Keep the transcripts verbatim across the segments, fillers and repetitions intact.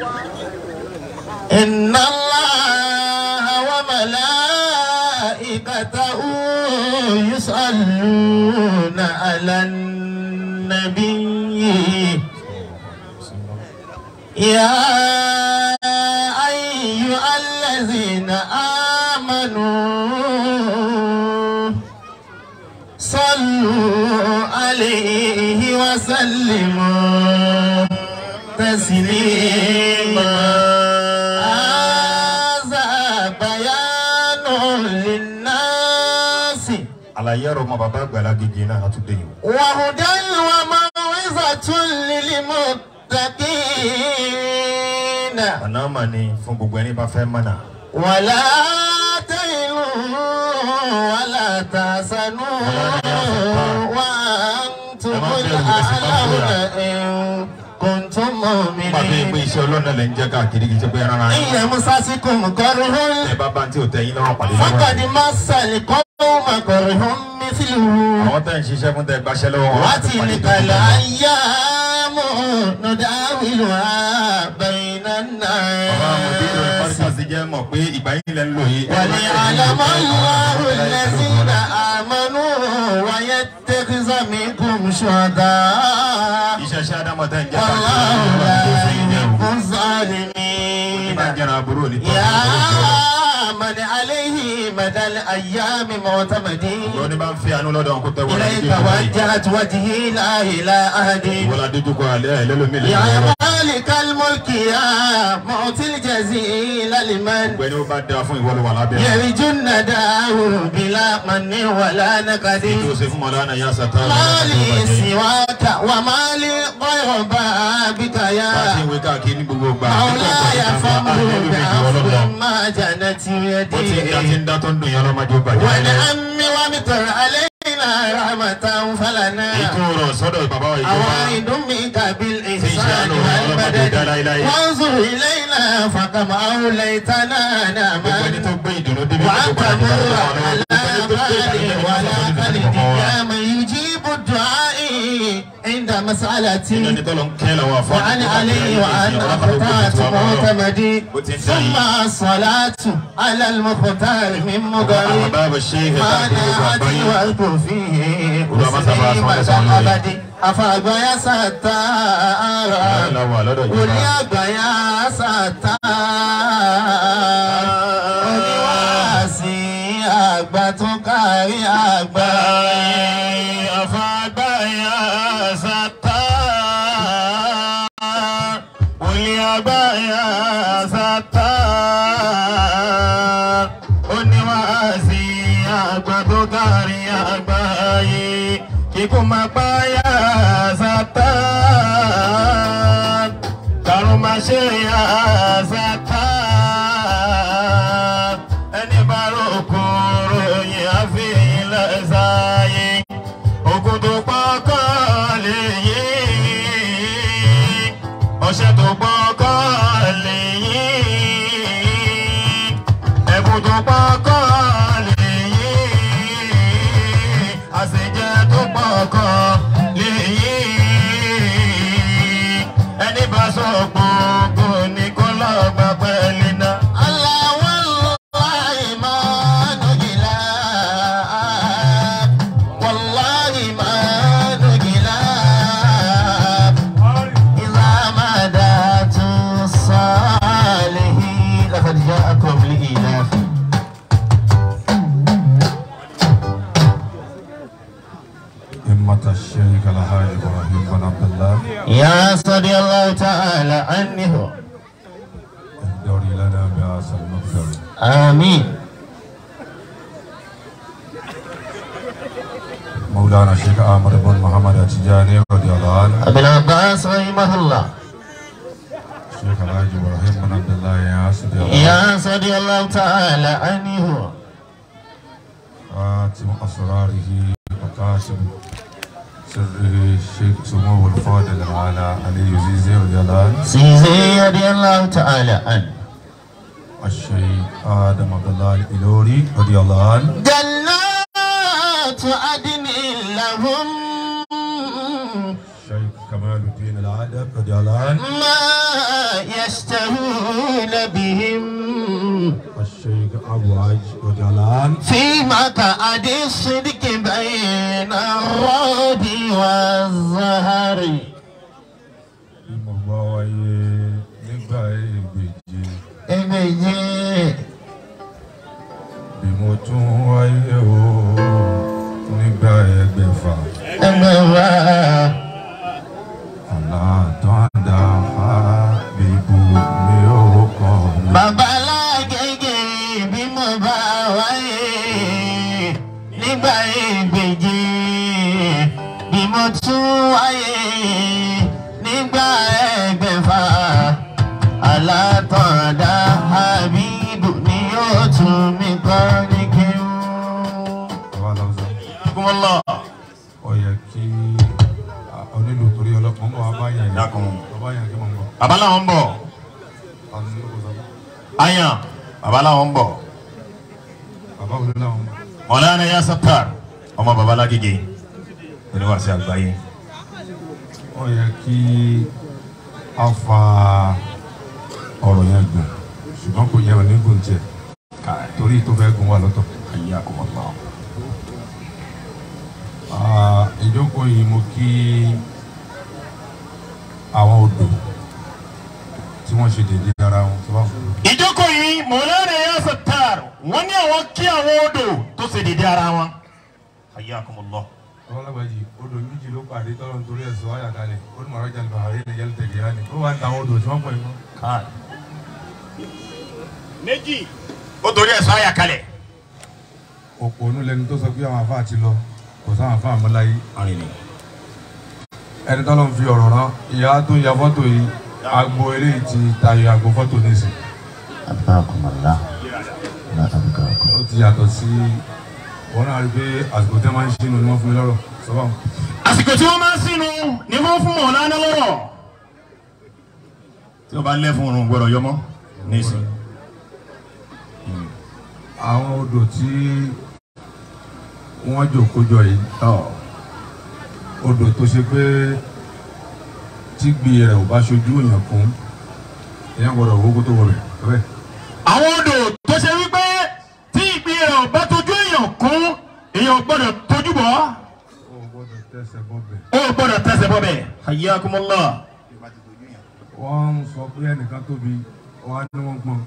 إن الله وملائكته يصلون على النبي يا أيها الذين آمنوا صلوا عليه وسلموا تسليما هذا بيان للناس على يرى ما بابا قال جينا هتدين وهدى وموعظة للمتقين أنا ماني فنبغاني بفهمنا ولا تهنوا ولا تحزنوا وأنتم الأعلون إن كنتم مؤمنين إن يمسسكم كره فقد مس القوم كره مثله وتلك الأيام نداولها بين الناس وليعلم الله الذين آمنوا ويتخذ منكم شهداء والله لا يحب الظالمين يا من عليه مدى الأيام معتمدين إليك وجهت وجهي لا إلى أهدي يا مالك الملك يا معطي الجزيل لمن يرجو النداه بلا من ولا نقد ما لي سواك وما لي غير بابك يا مولاي فامر بعفو ما جنت يدي ونعم ومطر علينا رحمة فلنا أوائد منك بالإحسان والمدد وانظر إلينا فكم أوليتنا نعما وأنت مر على بالي ولا خلد يا من يجيب الدعاء عند مسألتي وعن علي وعن أخطأت معتمدي ثم الصلاة على المختار من مضري ما نهدي والكو فيه وسليمة الأبد أفاق يا ستار وليق يا ستار ولواسي أكبتك يا أكبر أفاق يا ستار وليق يا ستار ولواسي أكبتك يا أكبر Kikuma baya Satan Karumashiya Satan Eni barokoro yafi lazaye Ogudu poko leyi Oshetu poko leyi Ebudu poko leyi Aseje to poko leyi Eni baso poko ni ko lo gba pelina Allah wallahi ma nugila wallahi ma nugila Iza madatu salihin laqad ja'akum li'ilaf الشيخ الحاج إبراهيم بن عبد الله يا صدي الله تعالى عنه اهدري لنا بأس المغفر آمين مولانا الشيخ عامر بن محمد التجاني رضي الله عنه أبي العباس رحمه الله الشيخ الحاج إبراهيم بن عبد الله يا صدي الله يا صدي الله تعالى عنه خاتم أسراره وقاسم سره الشيخ سمو الفاضل على علي زيزي رضي الله عنه سيزي رضي الله تعالى عنه الشيخ آدم عبد الله الإلوري رضي الله عنه جنات عدن لهم الشيخ كمال جلال الدين العادل رضي الله عنه ما يشتهون بهم الشيخ أبو عج رضي الله عنه في مقعد الصدق بين الرعد والزهر nígbà ìgbèjì ìgbèjì bí mo tún wáyé o nígbà ẹgbẹ̀fà ẹgbẹ̀fà alátọ́ndà bíbu mi ò kọ́ mi. babalágége bí mo bá wáyé nígbà ìgbèjì bí mo tún wáyé nígbà ẹgbẹ̀fà alátọ̀dá Habibu ni ó tún mi kọ́ ní kí n. Kúmọ́lọ́. Ó yẹ kí onílù torí ọlọ́pàá ń bọ̀ abáyà yẹn. Dákun. Abáyà kí wọ́n ń bọ̀. Bàbá làwọn ń bọ̀. Ayan. Bàbá làwọn ń bọ̀. Bàbá wọlé làwọn ń bọ̀. Mọ̀lánà yá Sattar. Ọmọ bàbá Lágége. Oníwàásí àgbáyé. Ó yẹ kí a fa ọ̀rọ̀ yẹn gùn ṣùgbọ́n kò yẹ ọ̀ ní gùn tiẹ̀ torí tó fẹ́ gùn wà lọ́tọ̀. Ayé àkọ́mọ́lá. Ìjókòó yìí mo kí àwọn odò tí wọ́n ṣe dédé ara wọn tó bá fún mi. Ìjókòó yìí Mọ̀lánà yá Sattar wọ́n ní àwọn kí àwọn odò tó ṣe dédé ara wọn. Ayé àkọ́mọ́lá. Ọlọ́gbàjì odò méjì ló pàdé tọ́lọ́ nítorí ẹ̀sọ́ àyàkálẹ̀ ó ní màrájà Buhari ní yẹlẹ tẹ̀lé yá ni ó wà ń ta àwọn odò tí wọ́n pọ̀ iná. Méjì. Ó torí ẹ̀sọ́ àyàkálẹ̀. Òpó onú lẹni tó sọ pé àwọn afá ti lọ kò sáwọn afá àmọ́láyé. Ẹni tọ́lọ́ ń fi ọ̀rọ̀ rán ìyá tó ń ya fọ́tò yìí agbo eléyìí ti tayọ agbo fọ́tò nísìn. Ó ti yàtọ̀ sí wọn náà rí pé àsìkò tí wọ́n máa ń ṣínú ni wọ́n fún mi lọ́rọ̀ sọ́bà. Àsìkò tí wọ́n máa ń sínú ni wọ́n fún Mọ̀lánà lọ́rọ̀. Tí o bá lẹ́ fún oorun gbọ́dọ̀ yọmọ́ nísìn. Àwọn odò tí wọ́n jòkó jọ yìí odò tó ṣe pé tí gbé rẹ̀ ò bá ṣojú èèyàn kún èèyàn gbọ́dọ̀ owó kó tó wọ bẹ̀. Àwọn odò tó ṣe wípé tí ìgbé rẹ̀ ò bá tójú èèyàn kún èèyàn gbọ́dọ̀ tójú bọ̀. Ó gbọ́dọ̀ tẹsẹ̀ bọ́ bẹ̀. Ó gbọ́dọ̀ tẹsẹ̀ bọ́ bẹ̀. Hayyakumullah. Wọ́n ń sọ pé ẹnìkan tóbi wọ́n á ní wọ́n pọ́n.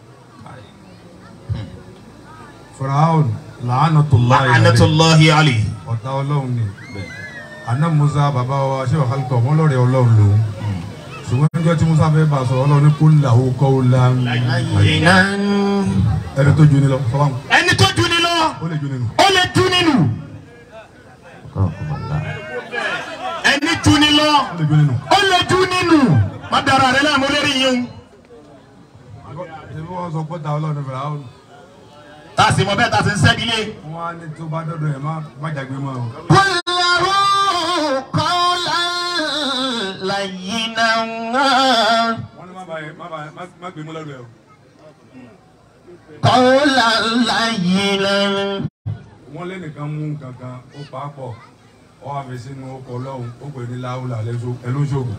Firaun la'anatullahi alayhi. Ọ̀tá Ọlọ́run ni. Àná Musa bàbá wa ṣé wàhálà kọ̀ wọ́n lọ́rẹ̀ Ọlọ́run lòun. Ṣùgbọ́n níjọ́ tí Musa fẹ́ bá a sọ̀rọ̀ Ọlọ́run ní qul lahu qawlan layyinan. Ẹni tó ju ni lọ sọ́wọ́n. Ẹni tó ju ni lọ. Ó lè ju nínú. Ó lè ju nínú. Ẹni ju ni lọ. Ó lè ju nínú. Ó lè ju nínú. Má dara rẹ láàmú lérí yín. Ṣé bí wọ́n sọ pé ta Ọlọ́run ní Firaun? Tá a sì mọ bẹ́ẹ̀ tá a sì ń sẹ́bi lé. Wọ́n á ní tó bá dọ́dọ̀ ẹ̀ má jàgbé mọ́ o. Qul lahu qawlan layyinan. Wọ́n ní má bàa má gbé mọ́ lọ́dọ̀ ẹ̀ o. Qawlan layyinan. Wọ́n lẹ́nìkan mú kankan ó pa á pọ̀ ó wà fi sínú ọkọ̀ Ọlọ́run ó pè ní láwùlà ẹlóṣogùn.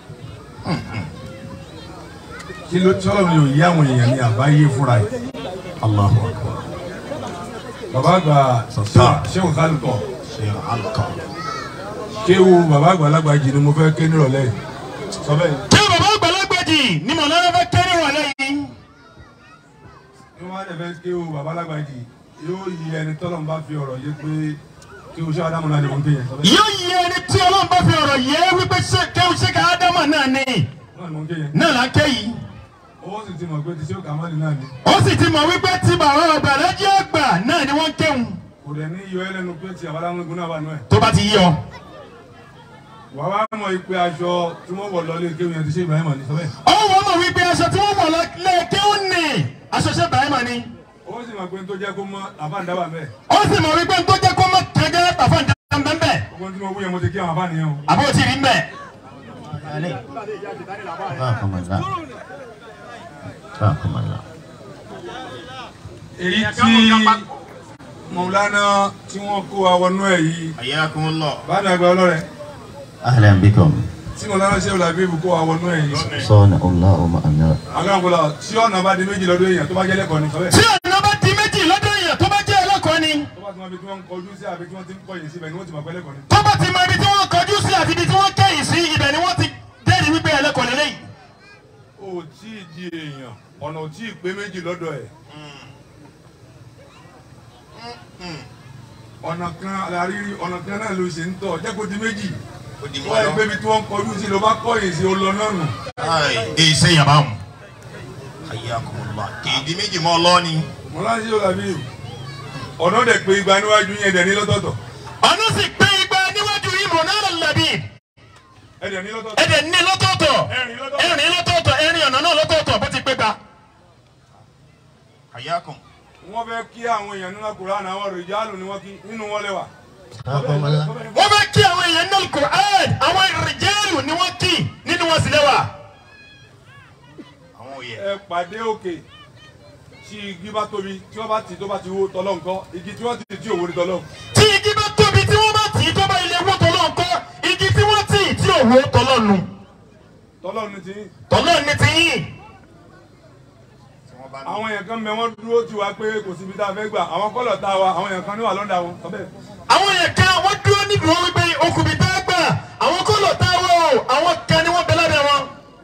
Kí ló tí Ọlọ́run yóò yí àwọn èèyàn ní àbáyé fúnra ẹ̀. Allahu Akbar. Bàbá àgbà ṣéwù kálukọ̀. Ṣéwù kálukọ̀. Kéwu bàbá àgbàlagbà jì ni mo fẹ́ ké nírọ̀lẹ́ yìí. Sọ bẹ́ẹ̀. Kéwu bàbá àgbàlagbà jì ni Mọ̀lánà fẹ́ ké nírọ̀lẹ́ yìí. Ní wọ́n á dẹ̀ fẹ́ kéwu bàbá àgbàlagbà jì yóò yí ẹni tọ́lọ̀ ń bá fi ọ̀rọ̀ yé pé kéwu ṣé Ádámù náà ni wọ́n ń ké yẹn. Yóò yí ẹni tí Ọlọ́run bá fi ọ̀rọ̀ yé wípé kéwu ṣé ká Ádámù náà ni. Náà là ń ké yìí. Ó sì ti mọ̀ pé ti ṣé ó kà má ní náà ni. Ó sì ti mọ̀ wípé tí bàbá ọ̀bàrẹ̀ jẹ́ àgbà náà ni wọ́n kéwù. Kò dẹ̀ ní iyọ̀ ẹlẹ́nu pé ti àbálámúgun náà wà nú ẹ̀. Tó bá ti yọ. Wà wá mọ̀ pé aṣọ tí wọ́n wọ̀ lọ lé kéwù yẹn ti ṣe Ibrahima ní sọ́bẹ̀. Ó wọ́n mọ̀ wípé aṣọ tí wọ́n wọ̀ lọ lé kéwù ní aṣọ ṣe Ibrahima ni. Ó sì mọ̀ pé tó jẹ́ kó mọ́ àfáǹdáwà mẹ́. Ó sì mọ̀ wípé tó jẹ́ kó mọ́ kẹ́gẹ́ àfáǹdáwà mẹ́. Ogun tí mo wú yẹn mo ti kí àwọn àfáà nìyẹn o. Àbó ti rí mẹ́. Èyí tí Mọ̀lánà tí wọ́n kó wa wọnú ẹ̀ yìí. Hayyakumullah. Báyìí àgbà ọlọ́rẹ̀. Ahlan bikum. tí mo lára ṣe ọ̀làbí ibùkún àwọn ọ̀nà ẹ̀yìn. sọ́ọ̀nà ọ̀la ọmọ àná. aláǹkọ́lá tí ọ̀nà bá di méjì lọ́dún èèyàn tó bá jẹ́ lẹ́kọ̀ọ́ ni. tí ọ̀nà bá di méjì lọ́dún èèyàn tó bá jẹ́ ẹlẹ́kọ̀ọ́ ni. tó bá ti mọ ibi tí wọ́n ń kọjú sí àbí tí wọ́n ti ń kọ̀yìn síbẹ̀ ni wọ́n ti mọ̀ pé ẹlẹ́kọ̀ọ́ ni. tó bá ti mọ ibi tí wọ́n kọjú sí àti ibi tí wọ́n kẹ́yìn sí ibẹ̀ ni wọ́n ti dẹ́rìí wípé ẹlẹ́kọ̀ọ́ lélẹ́yìí. o tí ì di èèyàn ọ̀nà ò tí ì pé méjì lọ́dọ̀ ẹ̀. ọ̀nà kan àrírí ọ̀nà kan náà ló ṣe ń tọ̀ jẹ́ kó di méjì. wọ́n ẹ pé ibi tí wọ́n kọjú sí ló bá kọ̀yìn sí olọ náà nù. èyí ṣe yàrá mu. kì í di méjì mọ́ ọlọ́ ni. mo láti ṣe ọ̀làbí ọ̀nà dẹ̀ pé igba níwájú yẹn dẹ̀ ní lọ́tọ̀ọ̀tọ̀. ọ̀nà sì pé igba níwájú yìí mọ̀ náà lọ́làbí. ẹ̀dẹ̀ ní lọ́tọ̀ọ̀tọ̀. ẹ̀dẹ̀ ní lọ́tọ̀ọ̀tọ̀ ẹ̀rìn lọ́tọ̀ọ̀tọ̀ ẹ̀rìn ọ̀nà náà lọ́tọ̀ọ̀tọ̀ bó ti pé gba. àyàkùn. wọ́n fẹ́ kí àwọn èèyàn nínú Kùránì àwọn rìjálù ni wọ́n kí nínú wọn lẹ́wà. wọ́n fẹ́ kí àwọn èèyàn nínú Kùránì àwọn rìjálù ni wọ́n kí nínú wọn sì lẹ́wà. ẹ pàdé òkè tí igi bá tóbi tí wọ́n bá tì tó bá ti wó tọ́lọ́ nǹkan igi tí wọ́n ti tí òwò ní tọ́lọ́. tí igi bá tóbi tí wọ́n bá tì tó bá ilé wó tọ́lọ́ nǹkan igi tí wọ́n tì tí òwò tọ́lọ́ nù. tọ́lọ́ ní ti yín. tọ́lọ́ ní ti yín. àwọn èèyàn kan mẹ wọn dúró tí wàá pé kò síbi tá a fẹ́ gbà àwọn kọ́lọ̀ tá a wa àwọn èèyàn kan ní wà lọ́dà wọn. àwọn èèyàn kan wọ́n dúró níbi wọn wípé okùnbi tá a gbà àwọn kọ́lọ̀ tá a wọ̀ o àwọn kan ni wọ́n bẹ lábẹ́ wọn.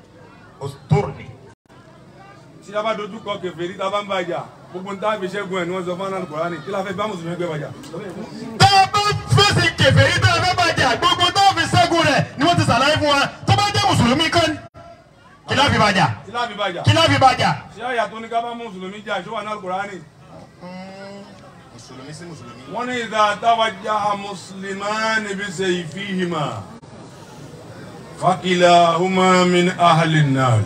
tí a bá dojú kọ kèfèrí tá a bá ń bàjá gbogbo ń tá a fi ṣẹ́gun ẹ̀ ni wọ́n sọ fún anáàlú Kùránì kí la fẹ́ bá mùsùlùmí gbé bàjá. tá a bá fèsì kèfèrí tá a fẹ́ bàjá gbogbo tá a fi ṣẹ́gun rẹ̀ ni wọ́n ti ṣàlàyé fún wa tó bá jẹ́ mùsùlùmí kan kí la fi bàjá. kí la fi bàjá. kí la fi bàjá. ṣé àyà tó ní ká bá mùsùlùmí jà ṣó wà ní Al-Kùránì. mùsùlùmí sí mùsùlùmí. wọ́n ní idha tawajjaha muslimani bi sayfihima fakilahuma min ahlin nar.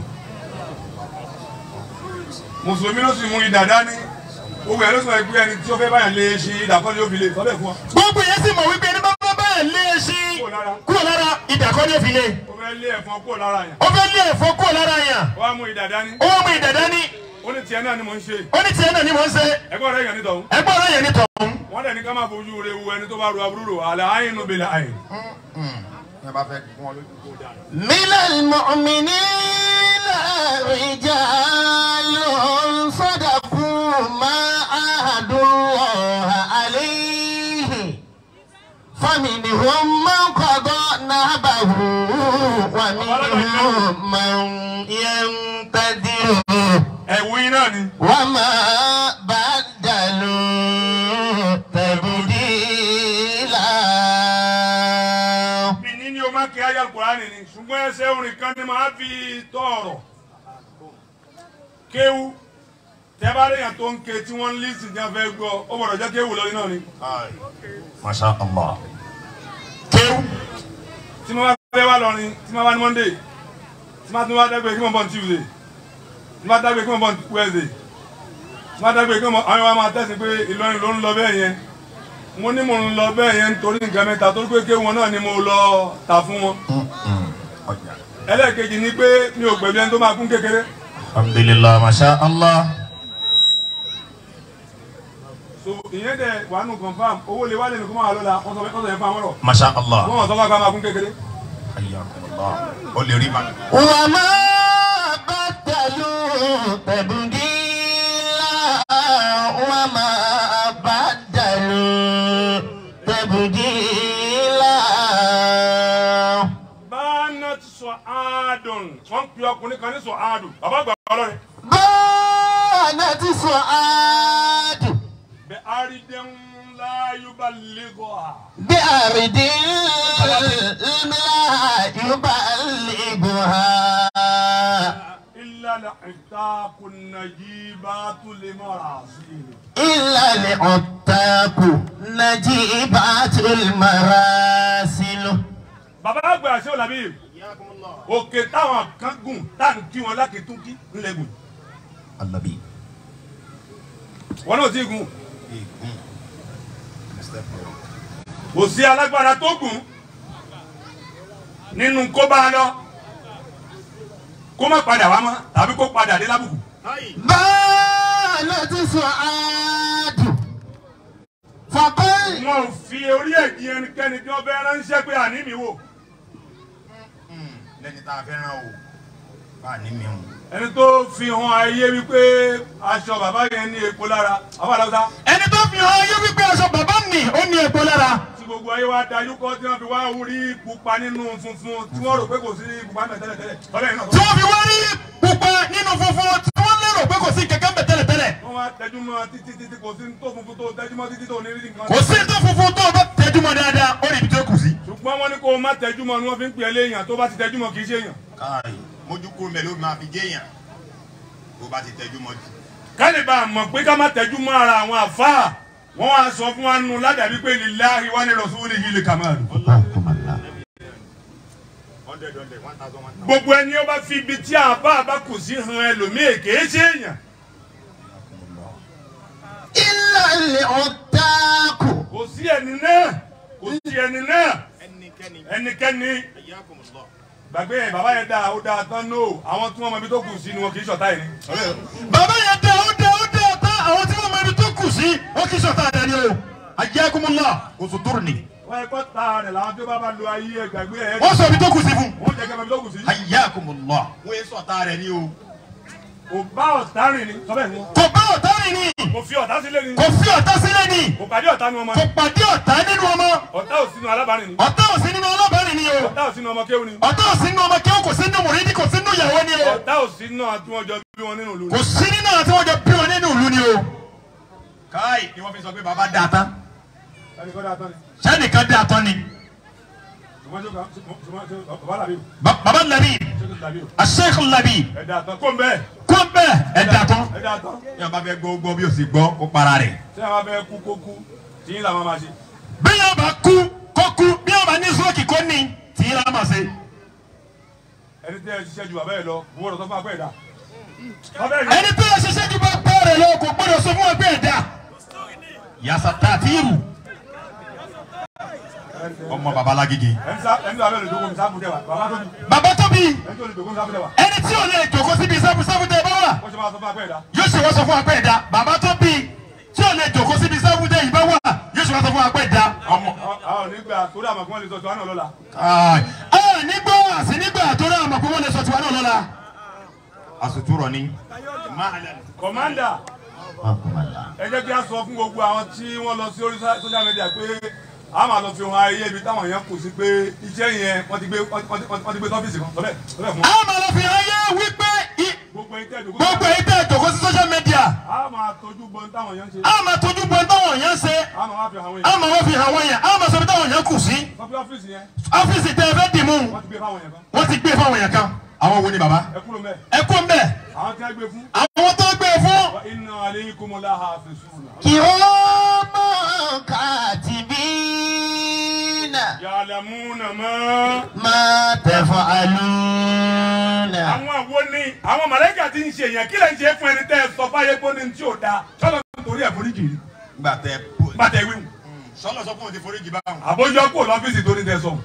mùsùlùmí ló sì mú idà dání gbogbo ẹ̀ ló sọ pé ẹni tí ó fẹ́ báyà lé ṣe ìdàkọ́ ni ó fi lè sọ bẹ́ẹ̀ fún wa. gbogbo yẹn sì mọ̀ wípé ẹni bá bá báyà lé ṣe kúrò lára ìdàkọ́ ni ó fi lé. ó fẹ́ lé ẹ̀fọn kúrò lára yẹn. ó fẹ́ lé ẹ̀fọn kúrò lára yẹn. ó wá mú idà dání. ó wá mú idà dání. ó ní tiẹ̀ náà ni mò ń ṣe. ó ní tiẹ̀ náà ni mò ń ṣe. ẹgbọ́n rẹ̀ yẹn ní tọ̀hún. ẹgbọ́n rẹ̀ yẹn ní tọ̀hún. wọ́n dẹ̀ ní ká máa fojú rẹ̀ wo ẹni tó bá ru aburú rò àlẹ́ àyínú bẹ̀rẹ̀ àyìn. من المؤمنين رجال صدقوا ما عاهدوا الله عليه فمنهم من قضى نهبه ومنهم من ينتظر ẹ̀wù iná ni. وما بدلوا تبديلا. ní o máa kí ayé Al-Kùránì ni ṣùgbọ́n ẹsẹ̀ orin kan ni màá fi tọ́ ọ̀rọ̀ kéwú tẹ́bárẹ̀yàn tó ń ké tí wọ́n ń lé sí ní afẹ́ gbọ́ ó gbọ́dọ̀ jẹ́ kéwú lórí náà ni. masha Allah. kéwú. tí mo bá fẹ́ wá lọrin tí mo bá ní Monday tí mo bá tún wá dágbé kí mo bọ̀ ní Tuesday tí mo bá dágbé kí mo bọ̀ ní Wednesday tí mo bá dágbé kí mo àwọn wa máa tẹ̀sí pé Ìlọrin ló ń lọ bẹ́ẹ̀ yẹn mo ní mo ń lọ bẹ́ẹ̀ yẹn nítorí nǹkan mẹ́ta torí pé kéwú wọn náà ni mo lọ tà fún wọn. ẹlẹ́ẹ̀kejì ni pé mi ò gbẹ̀bí ẹni tó máa kún kékeré. alhamdulillah masha Allah. so ìyẹn dẹ wà nù confam owó lè wá lẹ́nu kó máa lọ la wọ́n sọ fẹ́ fún àwọn ọ̀rọ̀. masha Allah. wọ́n sọ fún àwọn máa kún kékeré. hayyakumullah. ó lè rí ma. وما بدلوا تبديلا وما بدلوا تبديلا. báńnà ti sọ àádùn wọ́n pe ọkùnrin kan ní sọ àádùn bàbá àgbà ọlọ́rin. بانت سعاد bẹ àrídẹ́ ńlá yóò bá lẹ́gọ̀ à. بأرض لا يبلغها ilà lè ìtàkùn nàìjíríà tó lè mọ̀ra sí i. إلا العتاق نجيبات المراسل. bàbá àgbà àṣẹ òlàbí òkè táwọn kan gùn táwọn kí wọn lákètúnkí ńlẹ̀ gùn. alabi. wọn náà ti gùn. kò sí alágbára tó gùn nínú kó bá a lọ kó má padà wá mọ́ tàbí kó padà dé lábùkù. بانت سعاد فقل wọn ò fi orí ẹ̀jì ẹnikẹ́ni tí wọ́n fẹ́ ránṣẹ́ pé àní mi wò. lẹ́ni tá a fẹ́ràn o bá a ní mi hùn. ẹni tó fi hàn ayé wípé aṣọ bàbá yẹn ní epo lára àwọn àlọ́sà. ẹni tó fi hàn ayé wípé aṣọ bàbá mi ó ní epo lára. tí gbogbo ayé wa dájú kọ́ tí wọ́n fi wá rí pupa nínú funfun tí wọ́n rò pé kò sí pupa mẹ́ tẹ́lẹ̀ tẹ́lẹ̀. tí wọ́n fi wá rí pupa nínú funfun tí wọ́n lérò pé kò sí kẹ̀kẹ́ mẹ́ tẹ́lẹ̀ tẹ́lẹ̀. wọ́n wá tẹjú mọ́ títí títí kò sí tó funfun tó tẹjú mọ́ títí tó ní rí nǹkan. kò sí tó funfun tó bá tẹjú mọ́ dáadáa ó rí ibi tó kù sí. ṣùgbọ́n wọ́n ní kó o má tẹjú mọ́ ni wọ́n fi ń pè é léèyàn tó bá ti tẹjú mọ́ kì í ṣe èèyàn. káàyè mójú kúrò mẹ́ ló máa fi géèyàn tó bá ti tẹjú mọ́ jù. kálí bá a mọ̀ pé ká má tẹjú mọ́ ara àwọn àfáà wọ́n wá sọ fún wa nù ládàbí pé lillahi wa li rasulihi li kamalu. gbogbo ẹni ó bá fi ibi tí àbá bá kù sí han ẹlòmíì kìí ṣe èèyàn. illa al-uttaqu. kò sí ẹni náà kò sí ẹni náà ẹnikẹ́ni gbàgbé yẹn bàbá yẹn dáa ó dáa tán nóò àwọn tí wọ́n mọ ibi tó kù sí ni wọn kì í ṣọ̀tá yìí. bàbá yẹn dáa ó dáa ó dáa tán àwọn tí wọ́n mọ ibi tó kù sí wọn kì í ṣọ̀tá àdáni o. ayyakumullah oṣù tóru ni. wọ́n ẹ̀kọ́ ta rẹ̀ làwọn tí ó bá bá lo ayé ẹ̀ gbàgbé ẹ̀. wọ́n sọ ibi tó kù sí fún. wọ́n jẹ́ kí ibi tó kù sí. ayyakumullah wọ́n yé sọ̀tá rẹ̀ ní o. kò bá ọ̀tá rìn ni sọ bẹ́ẹ̀ ni. kò bá ọ̀tá rìn ni. kò fi ọ̀tá sílẹ̀ ni. kò fi ọ̀tá sílẹ̀ ni. kò pàdé ọ̀tá nínú ọmọ. kò pàdé ọ̀tá nínú ọmọ. ọ̀tá ò sínú alábàárìn ni. ọ̀tá ò sí nínú alábàárìn ni o. ọ̀tá ò sínú ọmọ kéwù ni. ọ̀tá ò sí nínú ọmọ kéwù kò sí nínú mùrídì kò sí nínú ìyàwó ni o. ọ̀tá ò sínú àti wọn jọ bí wọn nínú ìlú ni. kò sí nínú àti wọn jọ bí wọn nínú ìlú ni o. káàyè ni wọ́n fi sọ pé bàbá dáa tán. ẹnì kan dáa tán ni. sẹ́nìkan dé àtọ́ ni. baba Labib Sheikh Labib ẹ̀dá tán kó ń bẹ́ẹ̀. kó bẹ́ẹ̀ ẹ̀dá tán. ẹ̀dá tán. bí wọ́n bá fẹ́ gbọ́ gbọ́ bí o sì gbọ́ kó para rẹ̀. tí a bá fẹ́ kú kó kú tí yín làwọn máa ṣe. bí yóò bá kú kó kú bí yóò bá ní sọ́ọ̀kì kó ní tí yín làwọn máa ṣe. ẹni tí ẹ ṣiṣẹ́ ju bàbá yẹn lọ owó rẹ̀ tó fún apẹ́ ẹ̀dá. ẹni tí ẹ ṣiṣẹ́ ju bàbá rẹ̀ lọ kò gbọ́dọ̀ sọ fún ẹgbẹ́ ẹ̀dá. yasa tààtìrù. ọmọ baba Lágége. ẹni tí a bẹ lè dogun sáfù dẹ wa bàbá tóbi. bàbá tóbi. ẹni tí o lè dogun sáfù dẹ wa. ẹni tí o lè jòkó síbi sáfù sáfù tẹ bá wà. wọ́n ṣe máa sọ fún apẹ́ ẹ̀dá. yóò ṣe wọ́n sọ fún apẹ́ ẹ̀dá. bàbá tóbi tí o lè jòkó síbi sáfù tẹ ìbá wà yóò ṣe wọ́n sọ fún apẹ́ ẹ̀dá. àwọn nígbà tó dà mọ̀ kí wọ́n lè sọ tiwa náà lọ́la. ọ̀ nígbà àti nígbà tó dà mọ̀ kí wọ́n lè sọ tiwa náà lọ́la. àsùtúrọ̀ ni. kọ̀mándà ẹ jẹ́ kí a sọ fún gbogbo àwọn tí wọ́n lọ sí orí social media pé a máa lọ fi hàn ayé ibi táwọn èèyàn kù sí pé iṣẹ́ yẹn wọ́n ti gbé wọ́n ti gbé tọ́fíìsì kan sọ́bẹ̀ sọ́bẹ̀ fún wọn. a máa lọ fi hàn ayé wípé gbogbo gbogbo èyí tẹ́ ìjòkó sí social media. a máa tójú bọ ní táwọn èèyàn ń ṣe. a máa tójú bọ ní táwọn èèyàn ń ṣe. a máa wá fi hàn wọ́n a yẹn. máa wá fi hàn wọ́n yẹn a máa sọ bí táwọn èèyàn kù sí. sọ pé ọ́fíìsì yẹn ọ́fíìsì tẹ́ ẹ fẹ́ dì mú wọ́n ti gbé fáwọn yẹn kan. wọ́n ti gbé fáwọn èèyàn kan. àwọn wo ni baba. ẹ kúrò mẹ́. ẹ kú mbẹ. àwọn tí wọ́n gbé fún. àwọn tó gbé fún. wa inna alaykum lahafizun. kiraman katibina. ya'lamuna ma. ma taf'aluna. àwọn àwo ni àwọn màláíkà tí ń ṣe yẹn kí lè ń ṣe fún ẹni tẹ́ ẹ sọ fáyé pé ní tí ò da sọ́lọ́ nítorí ẹ̀ foríjì rí. gbà tẹ. gbà tẹ wíwù. sọlọ sọ fún mi ti foríjì báwọn. àbójọ kò lọ́fíìsì tó ní tẹ sọ.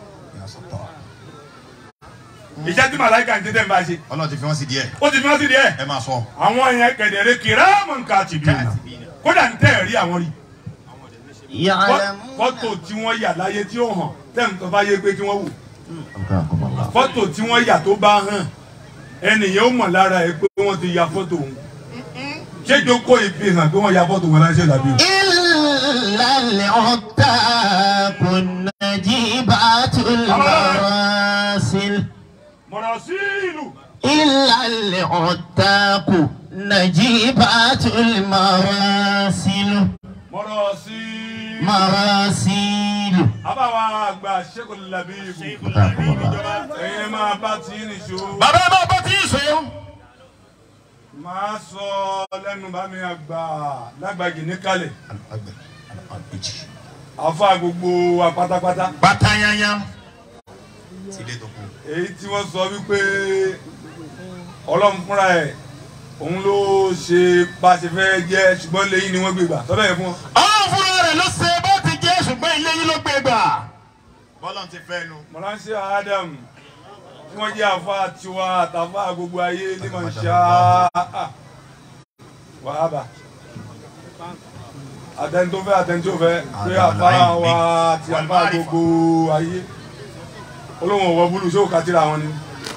iṣẹ́ tí màláíkà ń tẹ́tẹ́ ń bá ṣe. Ọlọ́run ti fi wọ́n sí díẹ̀. ó ti fi wọ́n sí díẹ̀. ẹ máa sọ. àwọn yẹn kẹ̀dẹ̀rẹ́ kiraman katibina. kódà ń tẹ́ rí àwọn rí. fọ́tò tí wọ́n yà láyé tí ó hàn tẹ́ ń tọ́ bá yé pé kí wọ́n wò. fọ́tò tí wọ́n yà tó bá hàn ẹnìyẹn ó mọ̀ lára ẹ pé wọ́n ti ya fọ́tò òun. ṣé jókòó ìfihàn pé wọ́n ya fọ́tò wọn láṣẹ làbí o. illal uttaqun najibatul marasil. mọ̀rọ̀síìlù. illal uttaqu najibatul marasil. mọ̀rọ̀síìlù. Marasilu. àbáwá àgbà Sheikhul Labib. ẹ̀yin máa bá tí ń nìṣó. bàbá ẹ máa bá tí ń sọ. máa sọ lẹ́nu bá mi àgbà lágbàgì níkàlẹ̀. àfa gbogbo wa pátápátá. pátáyáyá. èyí tí wọ́n sọ wípé ọlọ́run fúnra ẹ̀ òun ló ṣe bá a ṣe fẹ́ jẹ́ ṣùgbọ́n lẹ́yìn ni wọ́n gbé gbà sọ́dọ̀ yẹn fún wọn. ọ̀hún fúnra rẹ̀ ló ṣe bó ti jẹ́ ṣùgbọ́n ilé yín ló gbé gbà. bọ́lá ti fẹ́ nu. mọ̀láṣẹ́ Adam tí wọ́n jẹ́ àfa tiwa àtàfà gbogbo ayé ní mọ̀ ṣá wàhábà àtẹni tó fẹ́ àtẹni tó fẹ́ pé àfa wa ti àfa gbogbo ayé olóhùn ọ̀wọ́ búlù ṣé òkà tíra wọn ni.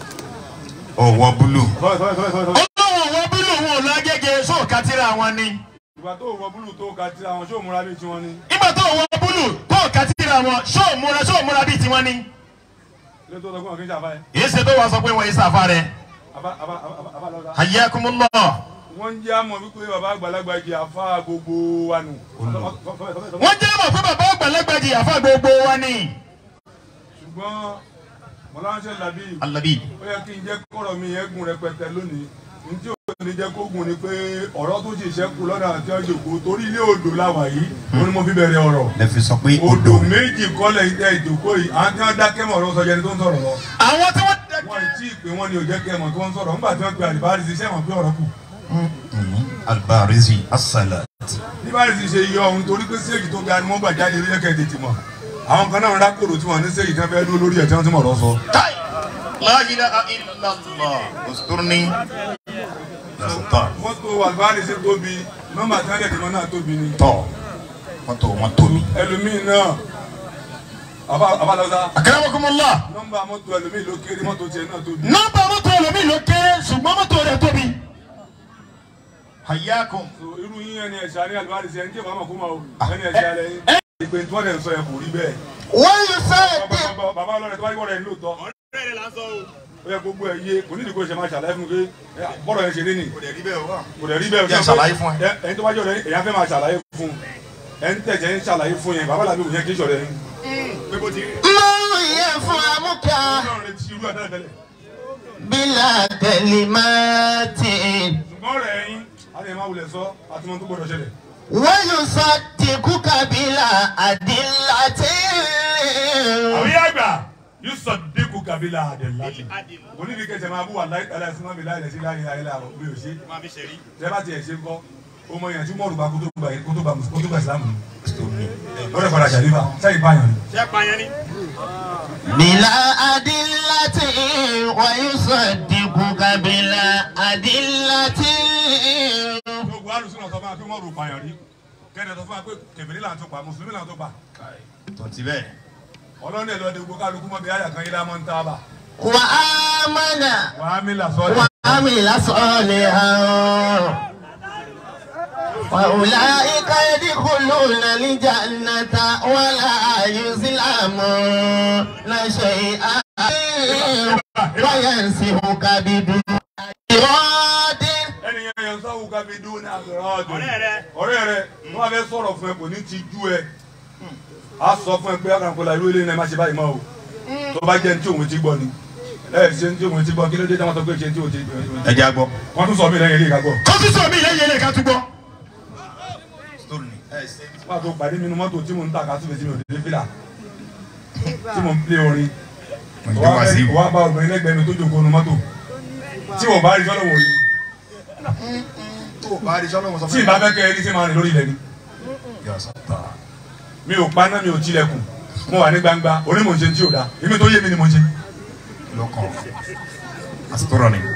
ọ̀wọ́ búlù. olóhùn ọ̀wọ́ búlù wọn ò lágége ṣé òkà tíra wọn ni. ìgbà tó ọ̀wọ́ búlù tó òkà tíra wọn ṣé òmúra bíi tiwọn ni. ìgbà tó ọ̀wọ́ búlù tó òkà tíra wọn ṣé òmúra ṣé òmúra bíi tiwọn ni. ilé tó sọ pé wọn kì í ṣàfà yẹn. èyí ṣe tó wàá sọ pé wọn yìí ṣàfà rẹ. àbá àbá àbá lọ́dà. hayyakumullah. wọ́n ń jẹ́ àmọ́ wípé bàbá àgbàlagbà jẹ́ àfa gbogbo wa nù. wọ́n jẹ́ àmọ̀ pé bàbá àgbàlagbà jẹ́ àfa gbogbo wa ni. ṣùgbọ́n mọ̀láńṣẹ́ làbí Alabi. ó yẹ kí n jẹ́ kọ́rọ̀ mi yẹn gùn rẹpẹtẹ lónìí n tí òun ní jẹ́ kó gùn ni pé ọ̀rọ̀ tó ṣe ìṣẹ́kù lọ́dà àti ọjọ́ òkú torí ilé odò làwà yìí ó ní mo fi bẹ̀rẹ̀ ọ̀rọ̀. lẹ fi sọ pé odò méjì kọ́lẹ̀ ìtẹ́ ìjòkó yìí àwọn tí wọ́n dákẹ́ mọ̀ ọ̀rọ̀ sọjẹ́ni tó ń sọ̀rọ̀ lọ. àwọn tí wọ́n wọ́n ti pè wọ́n ní òjẹ́ kẹ́mọ̀ tó ń sọ̀rọ̀ nígbà tí wọ́n pe àlìbárí ti sẹ́wọ̀n pé ọ̀rọ̀ kù. Al-Barizi as-Salat. níbàrí ti ṣe yọ ohun torí pé séèkì tó ga ni wọ́n gbà jáde lórí ẹ̀kẹ́ tètè mọ̀ àwọn kan náà ń rákòrò tí wọ́n ní séèkì tí wọ́n fẹ́ dúró lórí ẹ̀ tí wọ́n ti mọ̀ ọ̀rọ̀ sọ. la ilaha illallah. Usturni. Lásìtọ́. mọ́tò àlìbárí ṣe tóbi nọ́mbà tí wọ́n lè tẹ̀mọ́ náà tóbi ni. tọ́ mọ́tò wọn tóbi. ẹlòmíì náà abalọ́dá akramakumullah. nọ́mbà mọ́tò ẹlòmíì ló kéré mọ́tò tiẹ̀ náà tóbi. nọ́mbà mọ́tò ẹlòmíì ló kéré ṣùgbọ́n mọ́tò rẹ̀ tóbi. hayyakum. irú yín ẹni ẹ̀ṣá ní àlùbárí ṣe ẹni tí ìbámu kó máa o ẹni ẹ̀ṣá lẹ́yìn ìpè tí wọ́n lè sọ ẹ̀ kò rí bẹ́ẹ̀. wọ́n yóò fẹ́ dé. bàbá ọlọ́rẹ̀ tó bá yíwọ́ rẹ̀ ń lóòótọ́. ọ̀rẹ́ rẹ̀ lásán o. ó yẹ gbogbo ẹ̀ yé kò ní ìdíkò ṣe máa ṣàlàyé fún mi pé bọ́dọ̀ yẹn ṣe lé ní. kò dẹ̀ rí bẹ́ẹ̀ wá. kò dẹ̀ rí bẹ́ẹ̀ yẹn ṣàlàyé fún ẹ. ẹni tó bá jọ rẹ̀ èyàn fẹ́ máa ṣàlàyé fún ẹni tẹ̀jẹ̀ ń ṣàlàyé fún yẹn bàbá làbí òun kì í ṣọ̀rẹ́ yín. pé bó ti rí. mo yẹ fún amúkà ọlọ́run rẹ̀ ti irú ẹ̀ tẹ́lẹ̀ tẹ́lẹ̀. bílà kẹlímàtì. ṣùgbọ́n rẹ̀ yín á lè má wulẹ̀ sọ àtúmọ̀ tó gbọdọ̀ ṣẹlẹ̀. wọ́n yóò sọ tìkú kabila àdìlàtì. àwọn yá gbà yóò sọ dínkù kabila àdìlàtì. onídìí kẹsẹ̀ máa bú wà láì tẹ́lẹ̀ sí mọ́bí láì lẹ́sí láì láì láì bí o ṣe. tẹ́ bá tiẹ̀ ṣe ń kọ́ ọmọ yẹn tí mọ́ọ̀rù bá kó tó gba ìsìlámù ni. lọ́dọ̀ padà jàdífà sẹ́yìn pààyàn ni. ṣé pààyàn ni. bílà àdìlàtì wọ́n yóò sọ tìkú kabila àdìlàtì. gbogbo alùsùn náà sọ fún wa pé mọ́ọ̀rù pààyàn rí kẹ́ni sọ fún wa pé kèfèrí là ń tó pa mùsùlùmí là ń tó pa. tọ́tí bẹ́ẹ̀. ọlọ́run ẹ̀ lọ́dẹ gbogbo kálukú mọ́ bí àyà kan yín lámọ́ ń tá a bà. wà á mọ̀nà. wà á mi là sọ́ọ́ wà á mi lásọ̀ọ́lẹ̀ hàn. وأولئك يدخلون الجنة ولا يظلمون شيئا وينسبك بدون إراد. ẹnìyẹn yẹn sọ wùkà bí dùn ní àgbẹ̀rọ̀dù. ọ̀rẹ́ rẹ ọ̀rẹ́ rẹ wọ́n fẹ́ sọ̀rọ̀ fún ẹ kò ní ti jú ẹ. a sọ fún ẹ pé àkànkọ́lá irú ilé náà má ṣe báyìí mọ́ o. tó bá jẹ́ ní tí òun ti gbọ́ ni. ẹ ṣe ní tí òun ti gbọ́ kí ló dé táwọn sọ pé ṣe ní tí òun ti gbọ́. ẹ jẹ́ àgbọ̀. wọ́n tún sọ mí lẹ́yìn ilé ká gbọ́. kó tún sọ mí lẹ́yìn ilé ká tún gbọ́. wọ́n á tó pàdé mi nínú mọ́tò tí mò ń ta kásùfẹ́ tí mi ò dé fìlà tí mò ń plé orin. wọ́n á bá obìnrin lẹ́gbẹ̀ẹ́ mi tó jókòó nu mọ́tò tí wọ́n bá rí sọ́nà wò yìí. tí ìbá fẹ́ kẹ́ ẹ ní sí máa rìn lórí ilẹ̀ ni. mi ò paná mi ò tilẹ̀kùn mo wà ní gbangba orí mò ń ṣe tí ò da èmi tó yé mi ni mò ń ṣe. lọ́kàn àsìtọ́rọ̀ ni.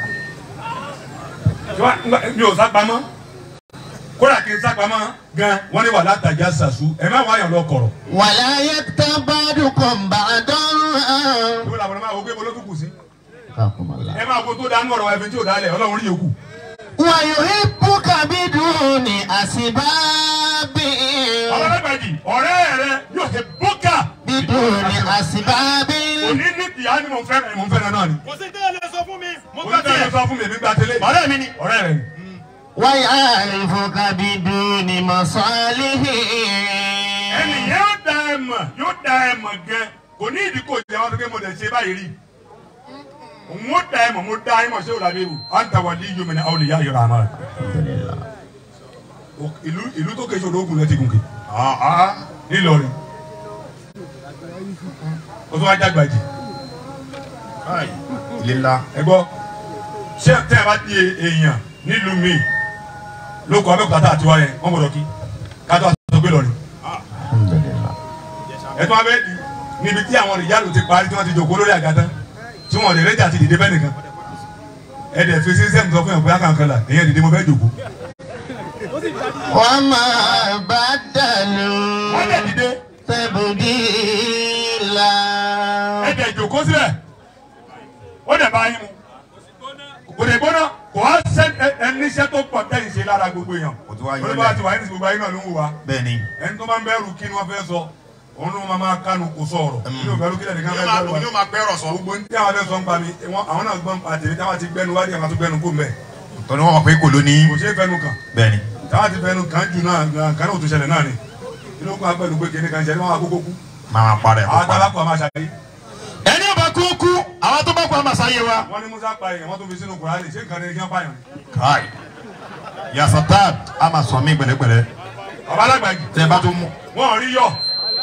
mi ò sápamọ́ kódà kí n sápamọ́ gan wọ́n ní wà látàjà sàṣù ẹ má wáyàn lọ kọ̀rọ̀. wàlá yẹ tán bá dùkọ̀ bá dán. ìwé làwọn máa wo gbé bolo tó kù sí. ẹ máa wo tó dánú ọ̀rọ̀ ẹ̀fẹ̀ tí ò dálẹ̀ ọlọ́run rí yòókù. wàyò hípù kàbídùn ní àsìbábì. ọlọ́dẹ́gbẹ̀jì ọ̀rẹ́ rẹ yóò ṣe bókà. bídùn ní àsìbábì. òní ní tìyá ni mo ń fẹ́ràn mo ń fẹ́ràn náà ni. kò sí tẹ́lẹ̀ lè sọ fún mi. mo gbà tiẹ̀. mo sọ fún mi èmi gbà tẹ́lẹ̀. ọ̀rẹ́ mi ni. ọ̀rẹ́ rẹ ni. wáyà àrífò kàbídùn ní mọ̀sálíhì. ẹnì yẹn yóò da ẹ mọ̀ yóò da ẹ mọ̀ gan kò ní ìdí kò jẹ́ wọn tó ké mo dẹ̀ ṣe báyìí rí. mo da ẹ mọ̀ mo da ẹ mọ̀ ṣé o làbẹ́ wò á ń ta wà ní yomi ní àwọn olùyá yọrọ àmà. ìlú ìlú tó kéṣe ológun lẹ ti gùn kè. nílọrin o tó wá jágbàjì. lílá. ẹ gbọ́ ṣé tẹ́ ẹ bá di èèyàn nílùú mi lóko abẹ́òkúta àti wáyé wọ́n gbọ́dọ̀ kí kájọ́ àti ọgbẹ́ lọ́rin. ẹ tó wá bẹ́ẹ̀ di níbi tí àwọn ìyáàlú ti parí tí wọ́n ti jòkó lórí àgàtà tí wọ́n lè rẹ́jà ti dìde bẹ́ẹ̀ nìkan. ẹ dẹ̀ fi sí sẹ́mi sọ fún yàn pé àkànkàn là èyàn dìde mo fẹ́ jòkó. wọ́n máa bá dànù. wọ́n dẹ̀ dìde. tẹ̀bùdìlà. ẹ dẹ̀ jòkó jókòó sílẹ̀ ó dẹ̀ bá yín mu kò dé gbóná kò wá ṣe ẹni iṣẹ́ tó pọ̀ tẹ́ ìṣe lára gbogbo èèyàn olùkọ́ àti wàá ní gbogbo ayé náà ló ń wò wá ẹni tó máa ń bẹ̀rù kí ni wọ́n fẹ́ sọ òun ló máa máa kánu kò sọ̀rọ̀ ní òbẹ̀rù kílẹ̀ nìkan fẹ́ bẹ̀rù wa yóò máa gbẹ́rọ̀ sọ. gbogbo ní tí àwọn fẹ́ sọ ń pa mi àwọn náà gbọ́n àtẹ̀lé táwọn ti gbẹnu wádìí àwọn tó gbẹnu kó mbẹ́. tọ́ni wọ́n mọ̀ pé kò ló ní. kò ṣeé fẹnu kàn. bẹ́ẹ̀ni. táwọn ti fẹnu kàn jù náà kan náà tó ṣẹlẹ̀ náà ni kí ló kó agbẹnu pé kíní kan ṣe ni wọ́n wá kókó kú. máa parẹ́ àwọn tálákù àmà ṣàyè. ẹni ọba kú kú àwọn tó bá kú àmà ṣàyè wa. wọ́n ní Musa pa èèyàn wọ́n tó fi sínú Kùránì ṣé nǹkan ní kí wọ́n pààyàn. káì yasata a máa sọ mí gbẹlẹgbẹlẹ. ọba alágbàjì. tẹ bá tó mú. wọn rí yọ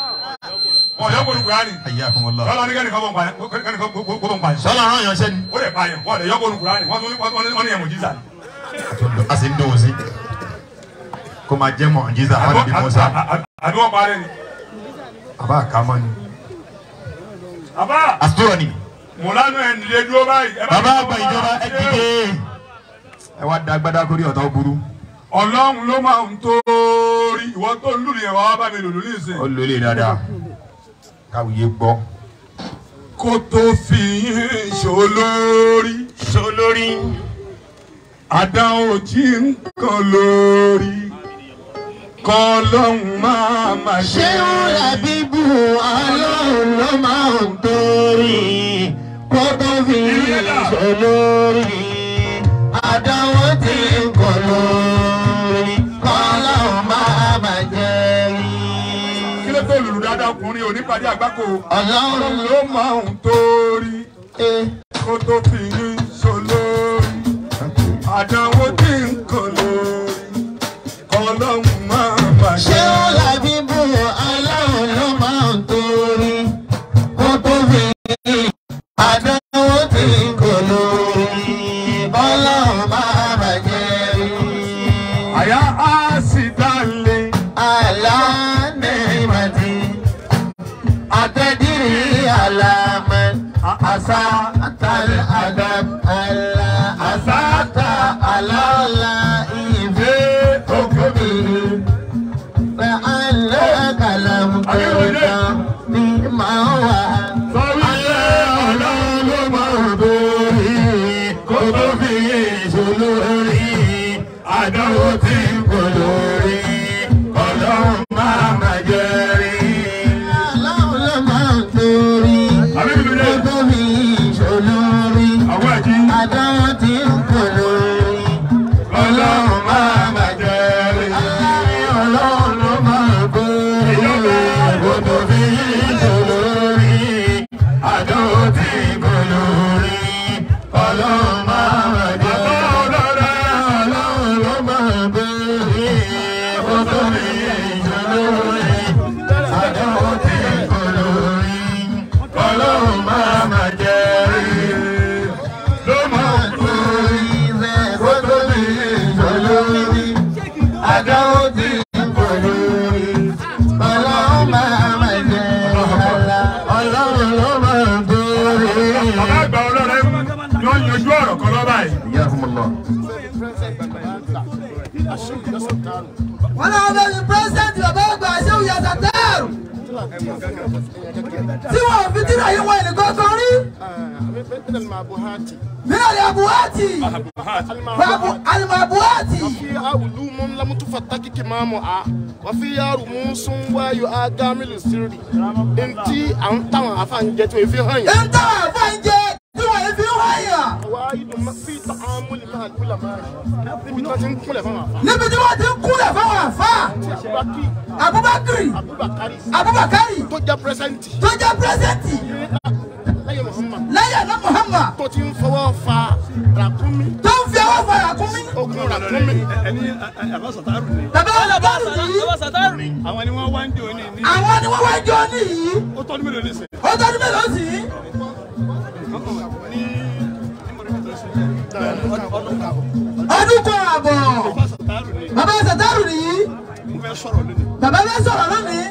wọn yọ kónú Kùránì. ayé àkọmọlá. sọlá ní kẹ́nìkan bọ̀ ń pààyàn kẹ́nìkan bọ̀ ń pààyàn. sọlá rán yan sẹ́ni. ó lè pààyàn wọn lè yọ kónú Kùránì wọ́n ní ẹ̀mọ̀ jísà. a sì ń dùn sí kó máa jẹ́ mọ̀ jísà wọ́n ti bí Musa. àbí wọ́n parẹ́ ni. àbá àkàmọ́ ni. àbá. àsìtúrọ̀ ni. mùlánù ẹ̀ nílé dúró báyìí. bàbá àgbà ìjọba ẹ dìde ẹ wá da gbádá kórè ọ̀tá ó burú. Ọlọ́run ló máa ń torí ìwọ tó ń lù yẹn wá bá mi lò lórí ìsìn. ó lólè dáadáa káwìyé gbọ́. kó tó fi yín ṣolórí ṣolórí àdánwò tí ń kan lórí kọ́ lọ́hùn máa ma ṣe. ṣé ó làbí bù Ọlọ́run ló máa ń torí kó tó fi yín ṣolórí àdánwò tí ń kan lórí kọ́ lọ́hùn máa ma jẹ́ rí. kí ló tó lùlù dáadáa ọkùnrin onípàdé àgbákò. Ọlọ́run ló máa ń torí kó tó fi yín ṣolórí àdánwò tí ń kan lórí kọ́ lọ́hùn máa ma ṣé jẹ́ ó rí. làbí bù Ọlọ́run ló máa ń torí kó tó fi yín àdánwò tí ń kan lórí kọ́ lọ́hùn máa ma jẹ́ rí. àyà á sì dálé. على نعمة أتدري على من أساءت الأدب ألا أساءت على الله في حكمه فعلك لم ترد بما هو One of the president of the Brazil is a terror. See what we did here when the go sorry? من الأبواتي المبواتي وفي علوم لم تفتك كمامها وفي رموز ويؤجامل السر انتي انت افانجت في هيا انت افانجت في هيا وايد ما في تعامل مع العلماء نبي تنقل فما نبي تنقل فما فا ابو بكر ابو بكر توجا بريزنتي توجا بريزنتي لا محمد لا يا محمد tó ti ń fọwọ́ fa ràkúnmí. tó ń fi ọwọ́ fa ràkúnmí. ogun ràkúnmí. ẹni àbá sàtárù ni. bàbá sàtárù ni. àbá sàtárù ni. àwọn ni wọ́n wá ń jò ní. àwọn ni wọ́n wá ń jò ní yìí. ó tọ́jú mélòó ní sè. ó tọ́jú mélòó sí. ọdún kan àbọ̀. bàbá sàtárù ni. bàbá fẹ́ sọ̀rọ̀ lónìí.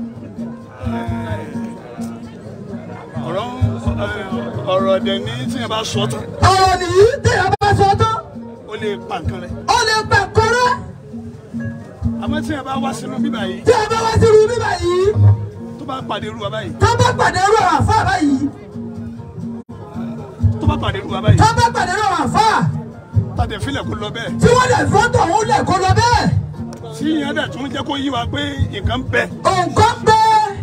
ọ̀rọ̀ ọ̀rọ̀ dẹ̀ ní tí yẹn bá sọ tán. ọ̀rọ̀ nìyí tí yẹn bá sọ tán. ó lè pa nǹkan rẹ̀. ó lè pa nǹkan rẹ̀. àmọ́ tí yẹn bá wá sínú bíbá yìí. tí yẹn bá wá sínú bíbá yìí. tó bá pàdé irú wa báyìí. tó bá pàdé irú àwọn àfa báyìí. tó bá pàdé ruwa báyìí. tó bá pàdé ruwa àfà. tàdé filẹ̀ kó lọ bẹ́ẹ̀. tí wọ́n lè fọ́tò òun lẹ̀ kó lọ bẹ́ẹ̀. tí ìyẹn dẹ̀ tún jẹ́ kó yí wa pé nǹkan bẹ. nǹkan bẹ.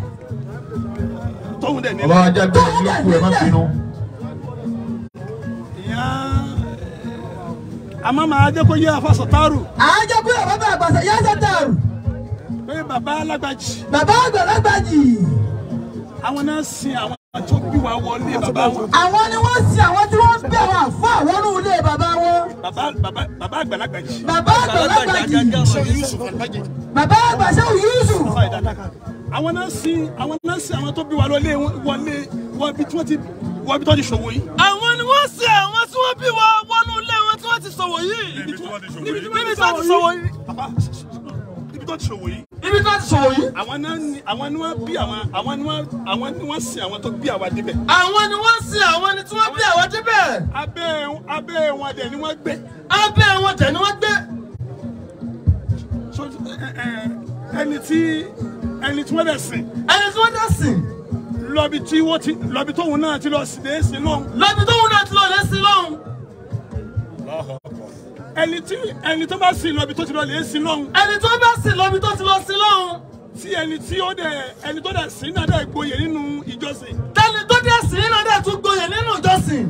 tóun dẹ̀ nílẹ̀. ọba ajá bẹ́ẹ̀ ló kú ẹ má bínú. ìyá àmọ́ màá jẹ́ kó yí àfa Sàtàrù. àá jẹ́ kó yí àfa àgbàsà yá Sàtàrù. pé bàbá alágbàjì. bàbá àgbàlagbàjì. àwọn náà sin àwọn tó bí wa wọlé bàbá wọn. àwọn ni wọ́n sin àwọn tí wọ́n bí àwọn àfọ àwọn ní ilé bàbá wọn. bàbá bàbá bàbá àgbàlagbàjì. bàbá àgbàlagbàjì. bàbá àgbàṣe Yusuf. àwọn náà sin àwọn náà sin àwọn tó bí wa wọlé wọlé wọbi tí wọ́n ti wọbi tó ti ṣòwò yìí. àwọn ni wọ́n sin àwọn tí wọ́n bí wa wọnú ilé wọn tí wọ́n ti ṣòwò yìí. níbi tí wọ́n ti ṣòwò yìí. níbi tí wọ́n ti ṣòwò yìí. níbi tó ti ṣòwò yìí. ibi tó ti ṣòwò yìí. àwọn náà ni àwọn ni wọ́n bí àwọn àwọn ni wọ́n àwọn ni wọ́n sin àwọn tó bí àwa débẹ̀. àwọn ni wọ́n sin àwọn ni tí wọ́n bí àwa débẹ̀. abẹ́ abẹ́ wọn dẹ̀ ni wọ́n gbé. abẹ́ wọn dẹ̀ ni wọ́n gbé. so ẹni tí ẹni tí wọ́n dẹ̀ sìn. ẹni tí wọ́n dẹ̀ sìn. lọ́bi tí wọ́n ti lọ́bi tóun náà ti lọ sí lé sí lọ́hùn. lọ́bi tóun náà ti lọ lé sí lọ́hùn. ẹni tí ẹni tó bá sìn lọ́bi tó ti lọ lé sí lọ́hùn. ẹni tó bá sìn lọ́bi tó ti lọ sí lọ́hùn. tí ẹni tí ó dẹ̀ ẹni tó dẹ̀ sìn náà dẹ̀ gboyè nínú ìjọsìn. tẹni tó dẹ̀ sìn náà dẹ̀ tún gboyè nínú ìjọsìn.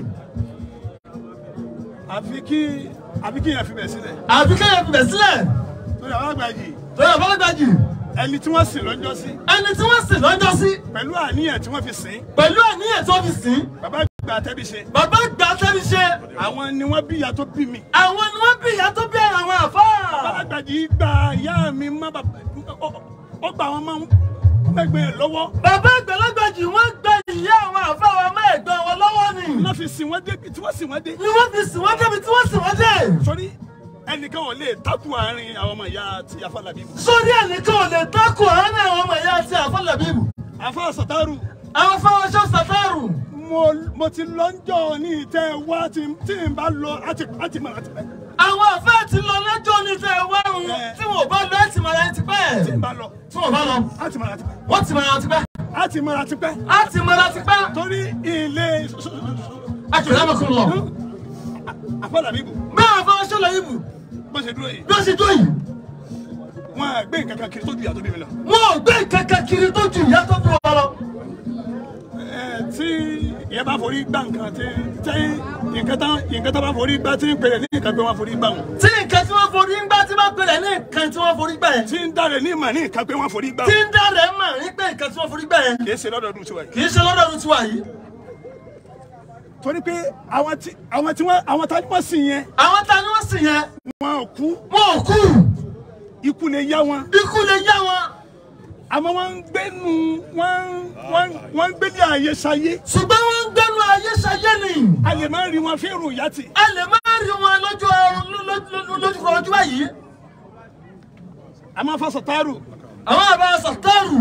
àfi kí àfi kí yẹn fi bẹ̀ sílẹ̀. àfi kí yẹn fi bẹ̀ sílẹ̀. torí àwọn àgbàjì. torí àwọn àgbàjì. ẹni tí wọ́n sìn lọ́jọ́ sí. ẹni tí wọ́n sìn lọ́jọ́ sí. pẹ̀lú àníyàn tí wọ́n fi sìn. pẹ̀lú àníyàn tí wọ́n fi sìn. bàbá gba tẹ́bi ṣe. bàbá gba tẹ́bi ṣe. àwọn ni wọ́n bí ìyá tó bí mi. àwọn ni wọ́n bí ìyá tó bí àwọn àfọ́. bàbá àgbàjì gba ìyá mi má bàbá ó gba àwọn máa ń gbẹgbẹ lọ́wọ́. bàbá àgbàlagbàjì wọ́n gba ìyá àwọn àfọ́ àwọn ọmọ ẹ̀gbọ́n wọn lọ́wọ́ ni. wọ́n fi sìn wọ́n débi tí wọ́n sìn wọ́n dé. ni wọ́n fi sìn wọ́n débi tí wọ́n sìn wọ́n dé. sọ́rí ẹnìkan ò lè takú àárín àwọn ọmọ ìyá àti Afálábíbù. sórí ẹnìkan ò lè takú àárín àwọn ọmọ ìyá àti Afálábíbù. Àfá Sàtàrù. àwọn fáwọṣọ Sàtàrù. mo mo ti lọ́njọ́ ní ìtẹ́ wá tí tí n bá lọ àti àti mọ̀ láti pẹ́. àwọn àfẹ́ ti lọ lọ́jọ́ ní ìtẹ́ wá òun tí wọn ò bá lọ ẹ̀tì mọ̀ láti pẹ́. tí n bá lọ tí wọn ò bá lọ àti mọ̀ láti pẹ́. wọ́n ti mọ̀ láti pẹ́. àti mọ̀ láti pẹ́. àti mọ̀ láti pẹ́. torí ilé. àkìlẹ̀ àmọ̀kùn lọ. Afálábíbù. bẹ́ẹ̀ àfọwọ́ṣọ lọ ibù. bó ṣe dúró yìí. bó ṣe dúró yìí. wọn à gbé nǹkan kan kiri tó ju ìyá tó bí mi lọ. wọn ò gbé nǹkan kan kiri tó ju ìyá tó bí wọn lọ. ẹ tí ìyẹn bá forí gbá nǹkan tí tí nǹkan tán nǹkan tán bá forí gbá tí ń pèrè ní nǹkan pé wọ́n forí gbá wọn. tí nǹkan tí wọ́n forí gbá tí wọ́n pèrè ní nǹkan tí wọ́n forí gbá yẹn. tí ń dárẹ̀ ní ìmọ̀ ní nǹkan pé wọ́n forí gbá wọn. tí ń dárẹ̀ mọ̀ ní pé nǹkan tí wọ́n forí gbá yẹn. kì í ṣe lọ́dọọdún tiwa yìí. kì í ṣe lọ́dọọdún tiwa yìí. torí pé àwọn tí àwọn tí wọ́n àwọn tí wọ́n sìn yẹn. àwọn tí wọ́n sìn yẹn. wọn ò kú. wọn ò kú. ikú lè yá wọn. ikú lè yá wọn. àmọ́ wọ́n ń gbénu wọ́n wọ́n wọ́n ń gbé ní ayé sayé. ṣùgbọ́n wọ́n ń gbénu ayé sayé ni. a lè má rí wọn fẹ́rù yàtì. a lè má rí wọn lójú lójú lójú báyìí. àmọ́ Àfá Sàtàrù. àwọn Àfá Sàtàrù.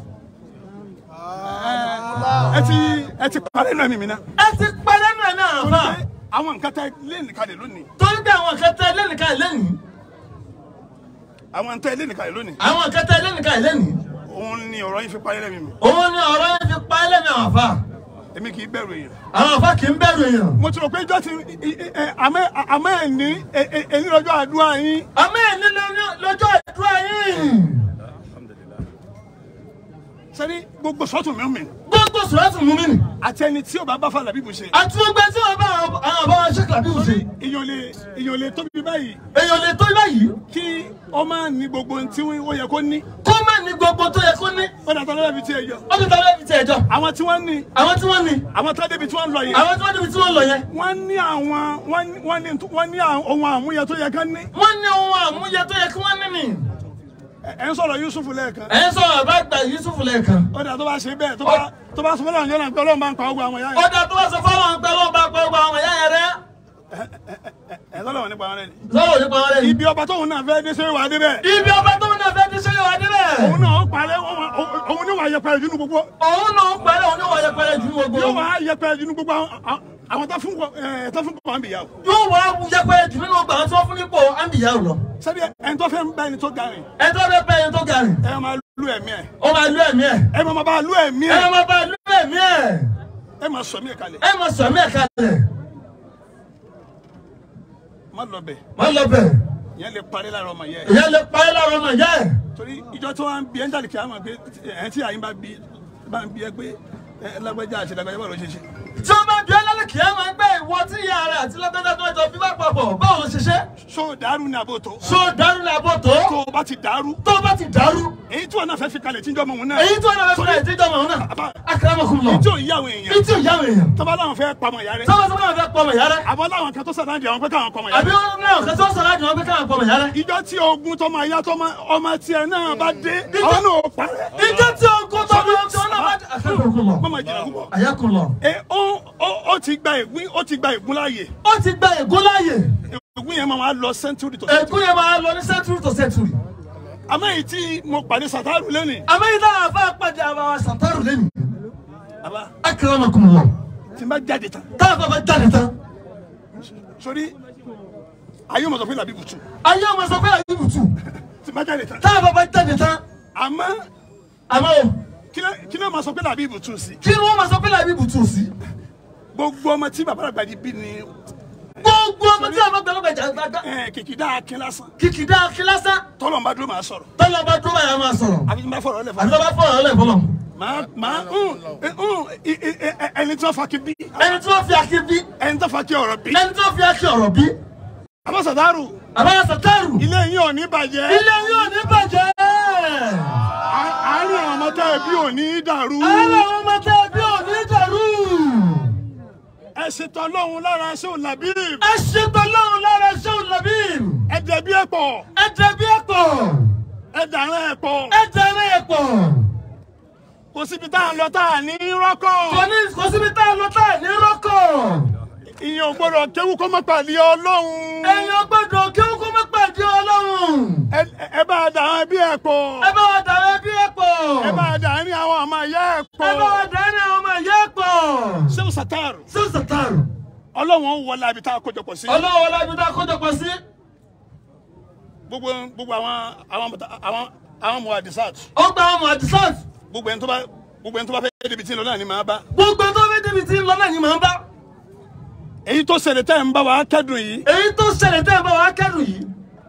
ẹ ti ẹ ti parẹ́ náà mímí náà. ẹ ti parẹ́ náà náà àfà. àwọn nǹkan tẹ lẹ́nìkan lè lónìí. torí pé àwọn nǹkan tẹ lẹ́nìkan lè lónìí. àwọn tẹ lẹ́nìkan lè lónìí. àwọn nǹkan tẹ lẹ́nìkan lè lónìí. òun ni ọ̀rọ̀ yìí fi parẹ́ lẹ́mìí mi. òun ni ọ̀rọ̀ yìí fi parẹ́ lẹ́mìí àwọn àfà. èmi kì í bẹ̀rù èèyàn. àwọn àfà kì í bẹ̀rù èèyàn. mo ti rò pé ìjọ ti àmẹ́ àmẹ́ ẹ̀ní ẹ̀ní lọ́jọ́ àdúrà yín. àmẹ́ ẹ̀ní lọ́jọ́ àdúrà yín. sẹ́ni gbogbo sọ́tún mi mi. gbogbo sọ́tún mi mi. àti ẹni tí o bá bá Afálábíbù ṣe. àti gbogbo ẹni tí o bá àwọn àbá Afálábíbù ṣe. èèyàn lè èèyàn lè tóbi báyìí. èèyàn lè tóbi báyìí. kí ọ máa ní gbogbo ohun tí ó yẹ kó ní. kó má ní gbogbo tó yẹ kó ní. ó dàtọ́ lọ́wọ́ ibi tí ẹ jọ. ó dàtọ́ lọ́wọ́ ibi tí ẹ jọ. àwọn tí wọ́n ní. àwọn tí wọ́n ní. àwọn tó débi tí wọ́n lọ yẹn. àwọn tí wọ́n débi tí wọ́n lọ yẹn. wọ́n ní àwọn wọ́n ní wọ́n ní ohun àmúyẹ tó yẹ ká ní. wọ́n ní ohun àmúyẹ tó yẹ kí wọ́n ní ni. ẹ ń sọ̀rọ̀ Yusuf lẹ́ẹ̀kan. ẹ ń sọ̀rọ̀ bá gba Yusuf lẹ́ẹ̀kan. ó dà tó bá ṣe bẹ́ẹ̀ tó bá tó bá sọ fọlọ́run yọ̀nà pé Ọlọ́run bá ń pa ọgbà àwọn ìyá yẹn. ó dà tó bá sọ fọlọ́run pé Ọlọ́run bá ń pa ọgbà àwọn ìyá yẹn rẹ. ẹ sọ́lọ́wọ́ nípa wọn lẹ́nu. sọ́lọ́wọ́ nípa wọn lẹ́nu. ibi ọba tóun náà fẹ́ dé sẹ́yìn wá débẹ̀. ibi ọba tóun náà fẹ́ dé sẹ́yìn wá débẹ̀. òun náà ó parẹ́ òun ní wàá yẹpẹrẹ jù ní gbogbo. òun náà ó parẹ́ òun ní wàá yẹpẹrẹ jù ní gbogbo. yóò wàá yẹpẹrẹ jù ní gbogbo àwọn tó fún ẹ tó fún kọ́ àǹbìyà o. yóò wàá yẹpẹrẹ jù nínú gbogbo àwọn tó fún nípò àǹbìyà o lọ. sẹ́ni ẹni tó fẹ́ ń bá ẹni tó ga rìn. ẹni tó fẹ́ bá ẹni tó ga rìn. ẹ máa lu ẹ̀mí ẹ̀. ó máa lu ẹ̀mí ẹ̀. ẹ máa bá lu ẹ̀mí ẹ̀. ẹ máa bá lu ẹ̀mí ẹ̀. ẹ máa sọ mí ẹ̀ kalẹ̀. ẹ máa sọ mí ẹ̀ kalẹ̀. má lọ bẹ̀. má lọ bẹ̀. ìyẹn lè parí lára ọmọ yẹ. ìyẹn lè parí lára ọmọ yẹ. torí ìjọ tí wọ́n ń bí ẹ́ńdàlì kí á mọ̀ pé ẹ̀ tí àyín bá bí bá ń bí ẹ pé lágbájá àti lágbájá bá lọ ṣe ṣe. tí wọ́n bá bí ẹ́ńdàlì kí á mọ̀ pé ìwọ tí ìyá rẹ̀ àti lágbájá tó jọ bí bá papọ̀ báwo ló ṣe ṣe. so dàrú ní àbò tó. so dàrú ní àbò tó. tó o bá ti dàrú. tó o bá ti dàrú. èyí tí wọn náà fẹ́ fi kalẹ̀ tí ń jọ mọ̀ wọn náà. èyí tí wọn náà fẹ́ fi kalẹ̀ tí ń jọ mọ̀ wọn náà. akaramakum lọ. ìtí ò yáwó èèyàn. ìtí ò yáwó èèyàn. tọ́ba láwọn fẹ́ pamọ́ ìyá rẹ̀. tọ́ba tọ́ba fẹ́ pamọ́ ìyá rẹ̀. àbọ̀ láwọn kan tó sọ̀rọ̀ àdìyàn pé káwọn pamọ́ ìyá rẹ̀. àbí wọn náà kan tó sọ̀rọ̀ àdìyàn pé káwọn pamọ́ ìyá rẹ̀. ìjọ tí ogun tọmọ ìyá tọmọ ọmọ tiẹ̀ náà bá dé àwọn náà ò parẹ́. ìjọ tí ogun tọmọ ìyá náà bá dé. akaramakum lọ. mọ́mọ́ ìjìnlẹ̀ púpọ̀. àyàkùn lọ. ẹ ó ó ti gba ègún ó ti gba ègún láàyè. ó ti gba ègún láàyè. ègún yẹn máa lọ century to century. ègún yẹn máa lọ ní century to century. àmọ́ èyí tí mo pàdé sàtàrù lẹ́nìí. àmọ́ èyí náà bá pàdé àwọn sàtàrù lẹ́nìí. àbá. akaramakum lọ. tí n bá jáde tán. táwọn bá jáde tán. sori ayé ọmọ sọ pé làbí bùtù. ayé ọmọ sọ pé làbí bùtù. tí n bá jáde tán. táwọn bá jáde tán. àmọ́. àmọ́ o. kí ló máa sọ pé làbí bùtù sí. kí ló máa sọ pé làbí bùtù sí. gbogbo ọmọ tí bàbá àgbàdì bí ni. gbogbo ọmọ tí bàbá àgbàdì gbàgbà. ẹ kìkìdá akin lásán. kìkìdá akin lásán. tọ́lọ́mbà dúró máa sọ̀rọ̀. tọ́lọ́mbà dúró máa sọ̀rọ̀. àbí bá fọ̀rọ̀ lẹ̀ fọlọ́. àbí bá fọ̀rọ̀ lẹ̀ fọlọ́. máa máa ẹni tí wọ́n fa kí bí. ẹni tí wọ́n fi akí bí. ẹni tó fa kí ọ̀rọ̀ bí. ẹni tó fi akí ọ̀rọ̀ bí. àbá sàtàrù. àbá sàtàrù. ilé yín ò ní bàjẹ́. ilé yín ò ní bàjẹ́. àárín àwọn ọmọ tẹ́ ẹ bí ò ní dàrú. àárín àwọn ọmọ tẹ́ ẹ bí ò ní dàrú. ẹ ṣètò ọlọ́run lára ṣéun làbíb. ẹ ṣètò ọlọ́run lára ṣéun làbíb. ẹ dẹ̀bi ẹ̀pọ̀. ẹ dẹ̀bi ẹ̀pọ̀. ẹ dàrán ẹ̀pọ̀. ẹ dàrán ẹ̀pọ̀. kò síbi tá à ń lọ tá à ní rọ́kọ̀. kò ní kò síbi tá à ń lọ tá à ní rọ́kọ̀. ìyẹn ò gbọdọ̀ kéwú kó má pàdé ọlọ́run. ẹ̀yin ò gbọdọ̀ kéwú kó má pàdé ọlọ́run. ẹ bá a dàrán ẹbí ẹ̀pọ̀. ẹ bá a dàrán ẹbí ẹ̀pọ̀. ẹ bá a dàrán ní àwọn ọmọ ẹ̀yà ẹ̀pọ̀. ẹ bá a dàrán ní àwọn ọmọ ẹ̀yà ẹ̀pọ̀. ṣéun sàtàrù. ṣéun sàtàrù. ọlọ́run wọlé àbí tá a kójọpọ̀ sí. ọlọ́run wọlé àbí tá a kójọpọ̀ sí. gbogbo gbogbo àwọn àwọn àwọn àwọn ọmọ àdìsáàt. ó gba àwọn ọmọ àdìsáàt. gbogbo ẹni tó bá gbogbo ẹni tó bá fẹ́ débi tí ń lọ náà ni màá bá. gbogbo ẹni tó fẹ́ débi tí ń lọ náà ni màá bá. èyí tó ṣẹlẹ̀ tẹ́ ń bá wa kẹ́dùn yìí. èyí tó ṣẹlẹ̀ tẹ́ ń bá wa kẹ́dùn yìí.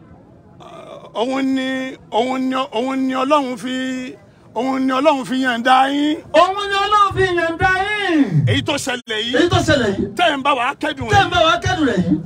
òun ni òun ni òun ni ọlọ́run fi òun ni ọlọ́run fi yànda yín. òun ni ọlọ́run fi yànda yín. èyí tó ṣẹlẹ̀ yìí. èyí tó ṣẹlẹ̀ yìí. tẹ́ ń bá wa kẹ́dùn rẹ̀. tẹ́ ń bá wa kẹ́dùn rẹ̀ yìí.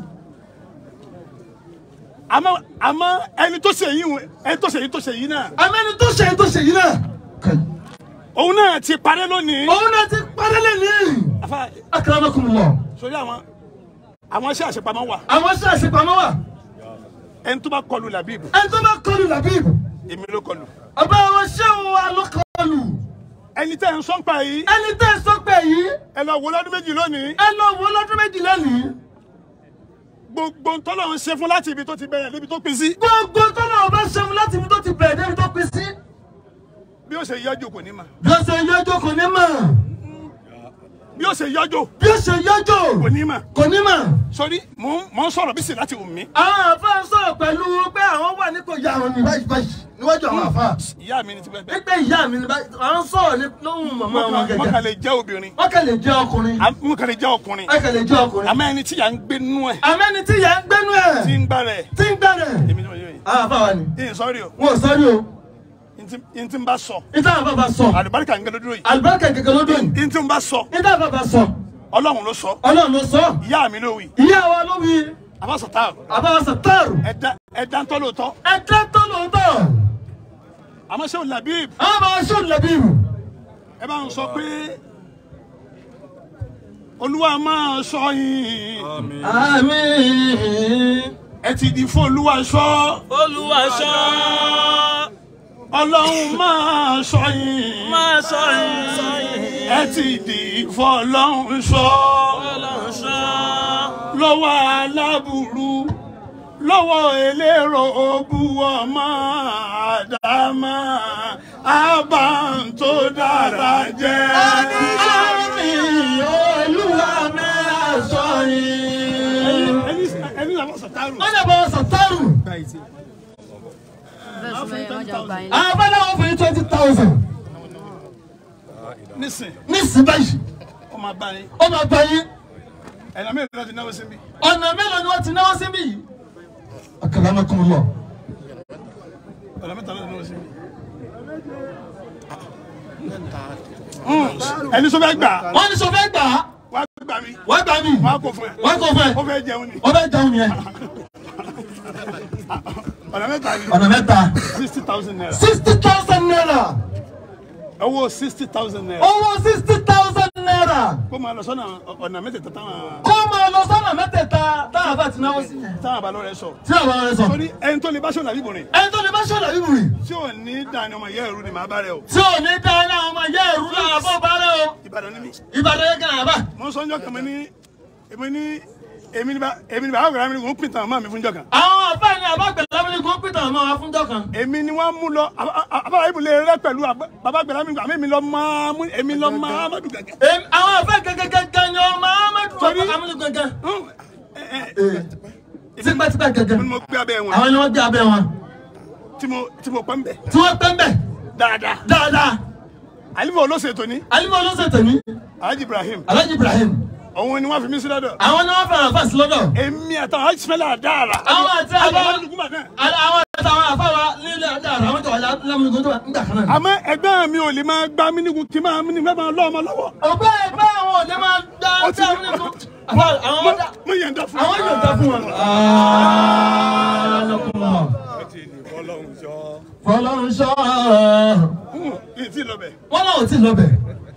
àmọ́ àmọ́ ẹni tó ṣe yìí ẹni tó ṣe yìí tó ṣe yìí náà. àmọ́ ẹni tó ṣe yìí tó ṣe yìí náà. òun náà ti parẹ́ lónìí. òun náà ti parẹ́ lónìí. afa akramakumullah. sórí àwọn àwọn iṣẹ́ àṣepamọ́ wà. àwọn iṣẹ́ àṣepamọ́ wà. ẹni tó bá kọlù làbíb. ẹni tó bá kọlù làbíb. èmi ló kọlù. ọba àwọn ṣéun wa ló kọlù. ẹni tẹ́ ń sọ́npa yìí. ẹni tẹ́ ń sọ́npa yìí. ẹ lọ wo lọ́dún méjì lónìí. ẹ lọ wo lọ́dún méjì lónìí. gbogbo ntọ́lọ̀ ń ṣe fún láti ibi tó ti bẹ̀rẹ̀ débi tó pin sí. gbogbo ntọ́lọ̀ bá ṣe fún láti ibi tó ti bẹ̀rẹ̀ débi tó pin sí. bí ó ṣe yọjú kò ní mà. bí ó ṣe yọjú kò ní mà. bí ó ṣe yọjú. bí ó ṣe yọjú kò ní mà. kò ní mà. sori mò ń sọ̀rọ̀ bí sì láti wù mí. àwọn àfa ń sọ̀rọ̀ pẹ̀lú pé àwọn wà ní kò yá àwọn ní báyìí báyìí níwájú àwọn àfa. ìyá mi ni ti bẹ́ẹ̀ bẹ́ẹ̀. pípẹ́ ìyá mi ni báyìí àwọn sọ̀rọ̀ ní lóhùn màmá wọn gẹ́gẹ́. wọ́n kàn lè jẹ́ obìnrin. wọ́n kàn lè jẹ́ ọkùnrin. wọ́n kàn lè jẹ́ ọkùnrin. wọ́n kàn lè jẹ́ ọkùnrin. àmọ́ ẹni tí yà ń gbé nú ẹ̀. àmọ́ ẹni tí yà ń gbé nú ẹ̀. tí ń gbá rẹ̀. tí ń gbá rẹ̀. èmi ni mo yọ yìí. àwọn àfa wa ni. ìyìn sọ́rí o. wọn ò sọ́rí o. n tí n bá sọ. n tí àwọn bàbá sọ. àlùbáríkà ń gẹ́gẹ́ lódò yìí. àlùbáríkà ń gẹ́gẹ́ lódò yìí. n tí n bá sọ. n tí àwọn bàbá sọ. ọlọ́run ló sọ. ọlọ́run ló sọ. ìyá mi ló wí. ìyá wa ló wí. àbá sàtàrù. àbá sàtàrù. ẹ̀dá ẹ̀dá ń tọ́ lóòótọ́. ẹ̀dá tó lóòótọ́. àmọ́ ṣé o làbíb. àwọn bàbá ṣé o làbíb. ẹ bá ń sọ pé olúwa máa sọ yín. àmín. ẹ ti di fún olúwa sọ. olúwa sọ. ọlọ́run máa sọ yín. máa sọ yín. ẹ ti di fún ọlọ́run sọ. ọlọ́run sọ. lọ́wọ́ aláburú lọ́wọ́ elérò òbú ọmọ àdámà àbá tó dára jẹ́. àmín olúwa máa sọ yín. ẹni làwọn sàtàrù. wọ́n yà bọ̀ sàtàrù. àwọn bá náà wọ́n fún yín twenty thousand. nísìn. nísìn báyìí. ó máa bá yín. ó máa bá yín. ẹ̀nà mélòó ni wọ́n ti náwó sí bí. ọ̀nà mélòó ni wọ́n ti náwó sí bí. akramakumullah. ọ̀nà mẹ́ta ló ti náwó sí bí. ẹni sọ fẹ́ gbà. wọ́n ní sọ fẹ́ gbà. wá gbà mí. wá gbà mí. wá kó fún ẹ. wá kó fún ẹ. ó fẹ́ jẹun ni. ó fẹ́ jẹun yẹn. ọ̀nà mẹ́ta ni. ọ̀nà mẹ́ta. sixty thousand naira. sixty thousand naira. owó sixty thousand naira. owó sixty thousand naira. kó máa lọ sọ́nà ọ̀nà mẹ́tẹ̀ẹ̀ta táwọn. kó máa lọ sọ́nà mẹ́tẹ̀ẹ̀ta táwọn bá ti náwó sí. táwọn àbálọ́ rẹ sọ. tí àwọn rẹ sọ. torí ẹni tó lè bá ṣọ̀nà bíbùn rìn. ẹni tó lè bá ṣọ̀nà bíbùn rìn. tí ò ní dání ọmọ ìyá ẹ̀rú ni màá bá rẹ o. tí ò ní dání ọmọ ìyá ẹ̀rú làwọn bó bá rẹ o. Ìbàdàn ni mí. Ìbàdàn yẹn kan àbá. mo sọ ọjọ́ kan mo ní èmi ní èmi ní bá èmi ní bá àwọn ọ̀gá mi ní kò ń pìtàn ọmọ mi fún jọ kan. àwọn àbá ni àbá gbẹ̀lá mi ní kò ń pìtàn ọmọ wa fún jọ kan. èmi ni wọ́n mú lọ àbá ìbùlẹ̀ rẹ pẹ̀lú bàbá gbẹ̀lá mi àmì èmi lọ máa mú èmi lọ máa Amadu gẹ́gẹ́. àwọn àbá gẹ́gẹ́ ni ọmọ Amadu Amadu gẹ́gẹ́. tipẹ́tipẹ́ gẹ́gẹ́. mo gbé abẹ́ wọn. àwọn ni wọ́n gbé abẹ́ wọn. tí mo tí mo pẹ́ ń bẹ̀. tí wọ́n pẹ́ ń bẹ̀. dáadáa. dáadáa. Àlífà olóṣètò ní. Àlífà olóṣètò ní. Alhaji Ibrahim. Alhaji Ibrahim. Òun ni wọ́n fi mí sí lọ́dọ̀. àwọn ni wọ́n fẹ́ràn fásitì lọ́dọ̀. èmi àtàwọn Alhaji Ismaila dára. àwọn àti àwọn àwọn àtàwọn àfáwà nílé dára àwọn tó wà lámúnigun tó wà nígbà kan náà. àmọ́ ẹgbẹ́ mi ò lè máa gbá mínigun kí máa mínigun máa lọ́ ọmọ lọ́wọ́. ọgbẹ́ ẹgbẹ́ àwọn ò lè máa gbá mínigun. mo yẹn dá fún wọn. àwọn yóò dá fún wọn. Fọlọ́run ṣọ́. ìtì lọ́bẹ̀. wọ́n náà ò tí ì lọ́bẹ̀.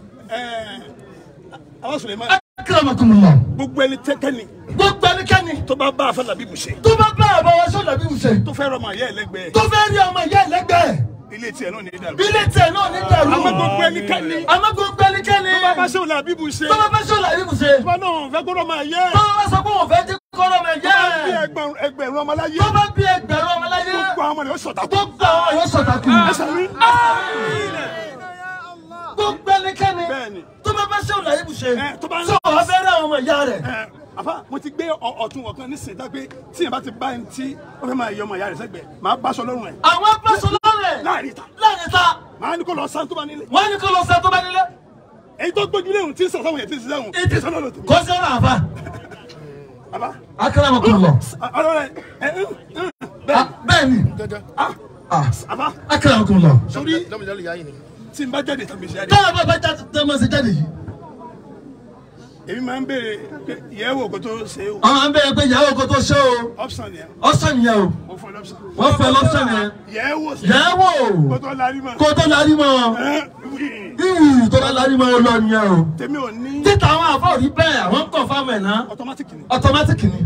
àwọn Suleiman. akramakumullah. gbogbo ẹni tẹ́kẹ́ni. gbogbo ẹnikẹ́ni. tó bá bá Afa Labibu ṣe. tó bá bá àbáwọ̀ ṣọ́ Labibu ṣe. tó fẹ́ rọmọ ìyá ẹlẹ́gbẹ́. tó fẹ́ rí ọmọ ìyá ẹlẹ́gbẹ́. ilé tiẹ̀ náà ní dàrú. ilé tiẹ̀ náà ní dàrú. àmọ́ gbogbo ẹnikẹ́ni. àmọ́ gbogbo ẹnikẹ́ni. tó bá bá ṣọ́ Labibu ṣe. tó bá bá ṣọ́ Labibu ṣe. tó bá náà fẹ́ kó rọmọ ìyá. tó bá sọ pé wọ́n fẹ́ dé kọ́rọ́ ọmọ ìyá. tó bá bí ẹgbẹ̀rún ọmọ láyé. tó bá bí ẹgbẹ̀rún ọmọ láyé. gbogbo àwọn ọmọ rẹ̀ yóò sọ̀tà kú. gbogbo àwọn yóò sọ̀tà kú. gbogbo ẹnikẹ́ni tó bá bá ṣe òun Labibu ṣe tó wàá fẹ́ rẹ́ àwọn ọmọ ìyá rẹ̀. àfa mo ti gbé ọ̀tún ọ̀kan nísìnyí dágbé tí yẹn bá ti bá ẹni tí ó fẹ́ máa yọ ọmọ ìyá rẹ̀ sẹ́gbẹ̀ẹ́ máa báṣọ lọ́rùn ẹ̀. àwọn báṣọ lọ́rùn ẹ̀ láàrin ta. láàrin ta. máa ní kó lọ san tó bá nílé. wọ́n ní kó lọ san tó bá nílé. èyí tó gbójú léhùn tí sọ̀rọ̀ yẹn ti ṣiṣẹ́ hùn. ètò kò sí ọ̀rọ̀ àbá. àbá. akramakumullah. ọ̀rọ̀ rẹ̀ bẹ́ẹ̀ ni. àbá. akramakumullah. sórí tí n bá jáde tàbí ṣe jáde. táwọn bá bá jáde tàbí ṣe jáde yìí. èmi máa ń béèrè ìyẹ́wò kó tó ṣe o. àwọn máa ń béèrè pé ìyẹ́wò kó tó ṣe o. option yẹn. option yẹn o. mo fún ẹ lọ́pṣọ̀n. wọ́n fún ẹ lọ́pṣọ̀n yẹn. ìyẹ́wò. ìyẹ́wò. kó tó larí mọ́. kó tó larí mọ́. ìyí tó bá larí mọ́ ọ lọ nìyẹn o. tèmi ò ní. títa àwọn àfọ̀ rí bẹ́ẹ̀ àwọn ń kọ̀ fáwọn ẹ̀ náà. automatic ni. automatic ni.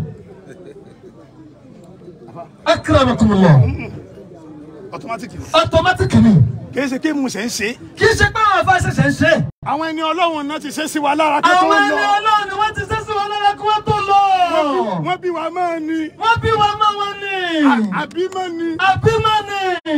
akramakumullah. automatic ni. automatic ni. kìí ṣe kí mo ṣe ń ṣe. kì í ṣe pé àwọn afá ṣẹ̀ṣẹ̀ ń ṣe. àwọn ẹni Ọlọ́run náà ti ṣe sí wa lára kí tó lọ. àwọn ẹni Ọlọ́run ni wọ́n ti ṣe sí wa lára kí wọ́n tó lọ. wọ́n bí wa máa ní. wọ́n bí wa máa wọn ní. àbí máa ní. àbí máa ní.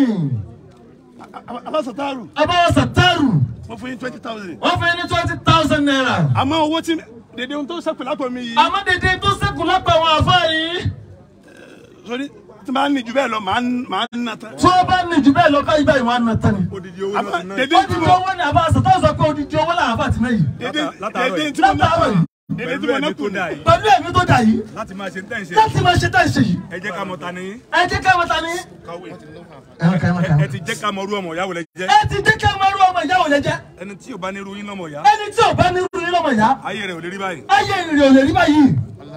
Abba Sataru. Abba Sataru. wọ́n fún yín twenty thousand. wọ́n fún yín ní twenty thousand naira. àmọ́ owó tí dèdè ohun tó ṣẹ́kù lápò mi yìí. àmọ́ dèdè tó ṣẹ́kù lápò àwọn àfá yìí. sori tí máa ń ní jù bẹ́ẹ̀ lọ máa ń ná tán. tí wọ́n bá ní jù bẹ́ẹ̀ lọ káyìí báyìí wọ́n á ná tán ni. odidi owó náà ti náà. odidi owó ni Abba Sataru sọ pé odidi owó làwọn àfá ti náà yìí. dèdè tí mo ná kù dèdè tí mo ná kù ní. pẹ̀lú ẹ̀mí tó dà yìí. láti máa ṣe tẹ́ ń ṣe. láti máa ṣe tẹ́ ń ṣe yìí. ẹ jẹ́ ká mọ̀ ta ni. ẹ jẹ́ ká mọ̀ ta ni. ẹ ti jẹ́ ká mọ̀ irú ọmọ ìyá wo lẹ jẹ́. ẹ ti jẹ́ ká mọ̀ irú ọmọ ìyá wo lẹ jẹ́. ẹni tí ò bá ní irú yín lọ́mọ ìyá. ẹni tí ò bá ní irú yín lọ́mọ ìyá. ayé rẹ̀ ò lè rí báyìí. ayé rẹ̀ ò lè rí báyìí.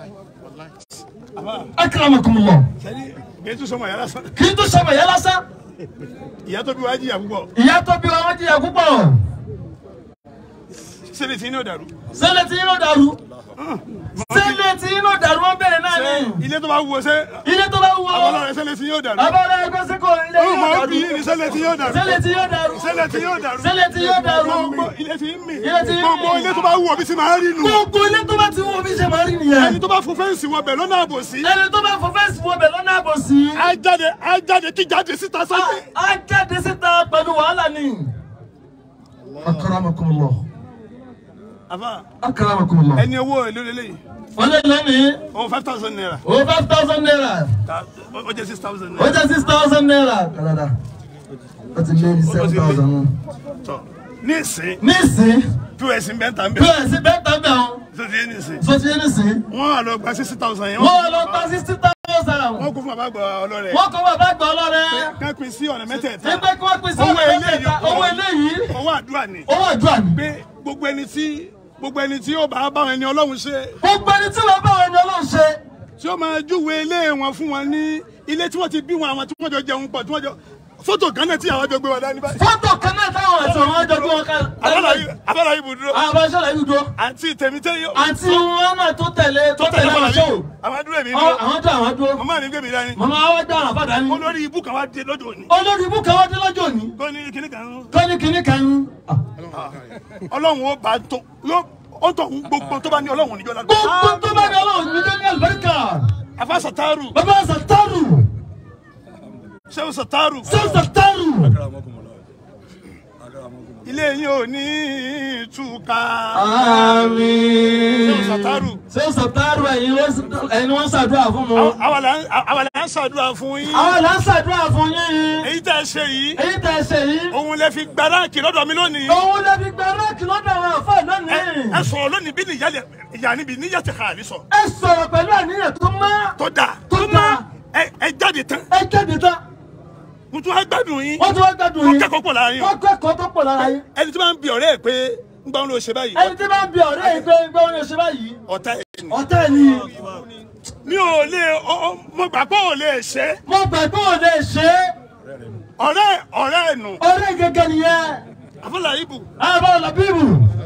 akramakumullah. kì í tún sọmọ ìyá lásán. kì í tún sọmọ ìyá lásán. ìyá tó bí wa jìyà púpọ̀. ìyá tó bí wa wọ́n jìyà púpọ̀. sẹ́lẹ̀ tí inú dàrú. sẹ́lẹ̀ tí inú dàrú. sẹ́lẹ̀ tí inú dàrú wọ́n bẹ̀rẹ̀ náà ni. ilé tó bá wúwo sẹ́. ilé tó bá wúwo. abọ́lọ́rẹ̀ sẹ́lẹ̀ tí yóò dàrú. abọ́lọ́rẹ̀ ẹgbẹ́ sẹ́kọ̀ ilé yóò dàrú. ọmọ òbí ni sẹ́lẹ̀ tí yóò dàrú. sẹ́lẹ̀ tí yóò dàrú. sẹ́lẹ̀ tí yóò dàrú. sẹ́lẹ̀ tí yóò dàrú. gbogbo ilé tí ń mì. ilé tí ń mì. gbogbo ilé tó bá wúwo bí ti máa rí nù. gbogbo ilé tó bá ti wúwo bí ṣe máa rí nìyẹn. ẹni tó bá fọ fẹ́ǹsì wọ bẹ̀ lọ́nà àbòsí. ẹni tó bá fọ fẹ́ǹsì wọ bẹ̀ lọ́nà àbòsí. á jáde á jáde kí jáde síta sọ́kè. á jáde síta pẹ̀lú wàhálà ni. akramakumullah. àfà. akramakumullah. ẹni owó èlò lélẹ́yìn. wọ́n lé lónìí. o five thousand naira. o five thousand naira. o jẹ́ six thousand o naira. jẹ́ six thousand naira. kàdàdà o ti lé ní seven thousand. tọ́ ní ìsín. ní ìsín. pọ́s bẹ́ẹ̀ tà ń bẹ̀. pọ́s bẹ́ẹ̀ tà ń bẹ̀ o. sọtí ẹni sìn. wọ́n á lọ gba sixty thousand yẹn. wọ́n á lọ gba sixty thousand. wọ́n kó fún bàbá àgbà ọlọ́rẹ̀. wọ́n kó fún bàbá àgbà ọlọ́rẹ̀. ká pín sí ọ̀nà mẹ́tẹ̀ẹ̀ta. ẹgbẹ́ kí wọ́n pín sí ọ̀nà mẹ́tẹ̀ẹ̀ta. owó eléyìí. owó àdúrà ni. owó àdúrà ni. pé gbogbo ẹni tí gbogbo ẹni tí yóò bá báwọn ẹni ọlọ́run ṣe. gbogbo ẹni tí wọ́n báwọn ẹni ọlọ́run ṣe. tí ó máa júwe ilé wọn fún wọn ní ilé tí wọ́n ti bí wọn àwọn tí wọ́n jọ jẹun pọ̀ tí wọ́n jọ fọ́tò kan náà tí àwọn jọ gbé wọn dání báyìí. fọ́tò kan náà táwọn àti àwọn jọ gbé wọn kan. abala yìí bùdúró. abala yìí dúró. àǹtí tèmi tẹ́ yọ. àǹtí wọn náà tó tẹ̀lé tó tẹ̀lé àwọn ṣòwò. àwọn dúró èmi dúró. àwọn dúró àwọn dúró. màmá mi gbé mi dání. màmá wa dá àwọn àbádá ní. olórí ibú kan wá dé lọ́jọ́ òní. olórí ibú kan wá dé lọ́jọ́ òní. kọ́ni kìnnì kan. kọ́ni kìnnì kan. ọlọ́run ó bá tó yóò ó tó gbogbo tó bá ní ọlọ́run níjọ́ lágbó. gbogbo tó bá ní ọlọ́run níjọ́ ní àlùbáríkà. afa sataru. baba sataru. sẹ́wọ̀n sataru. sẹ́wọ̀n sataru. ilé yín ò ní túká. àmín. sẹ́wọ̀n sataru. sẹ́wọ̀n sataru ẹ̀yin wọ́n ṣàdúrà fún mi. àwa là ń ṣàdúrà fún yín. àwa là ń ṣàdúrà fún yín. èyí tẹ́ ẹ ṣe yìí. èyí tẹ́ ẹ ṣe yìí. òun lè fi gba ráàkì lọ́dọ̀ mi lónìí. òun lè fi gba ráàkì lọ́dọ̀ àwọn àfọ lónìí. ẹ sọ̀rọ̀ lónìí bí nìyálẹ̀ ìyá níbi níyà ti hàn ní sọ. ẹ sọ̀rọ̀ pẹ̀lú àníyàn tó má. tó dáa. tó dáa. ẹ jáde tán. ẹ jáde tán. mo tún wá gbádùn yín. wọ́n tún wá gbádùn yín. wọ́n kẹ́kọ̀ọ́ pọ̀ lára yín. wọ́n kẹ́kọ̀ọ́ tó pọ̀ lára yín. ẹni tí wọ́n ń bi ọ̀rẹ́ ẹ̀ pé ń gbọ́n ló ṣe báyìí. ẹni tí wọ́n ń bi ọ̀rẹ́ ẹ̀ pé ń gbọ́n ló ṣe báyìí. ọ̀tá ẹ̀ ni. ọ̀tá ẹ̀ ni. mi ò lè mo gbà pé ò lè ṣe. mo gbà pé ò lè ṣe. ọ̀rẹ́ ọ̀rẹ́ ẹ̀ nù. ọ̀rẹ́ gẹ́gẹ́ nìyẹn. àfọlà ibù. àbọ̀ làbíbù.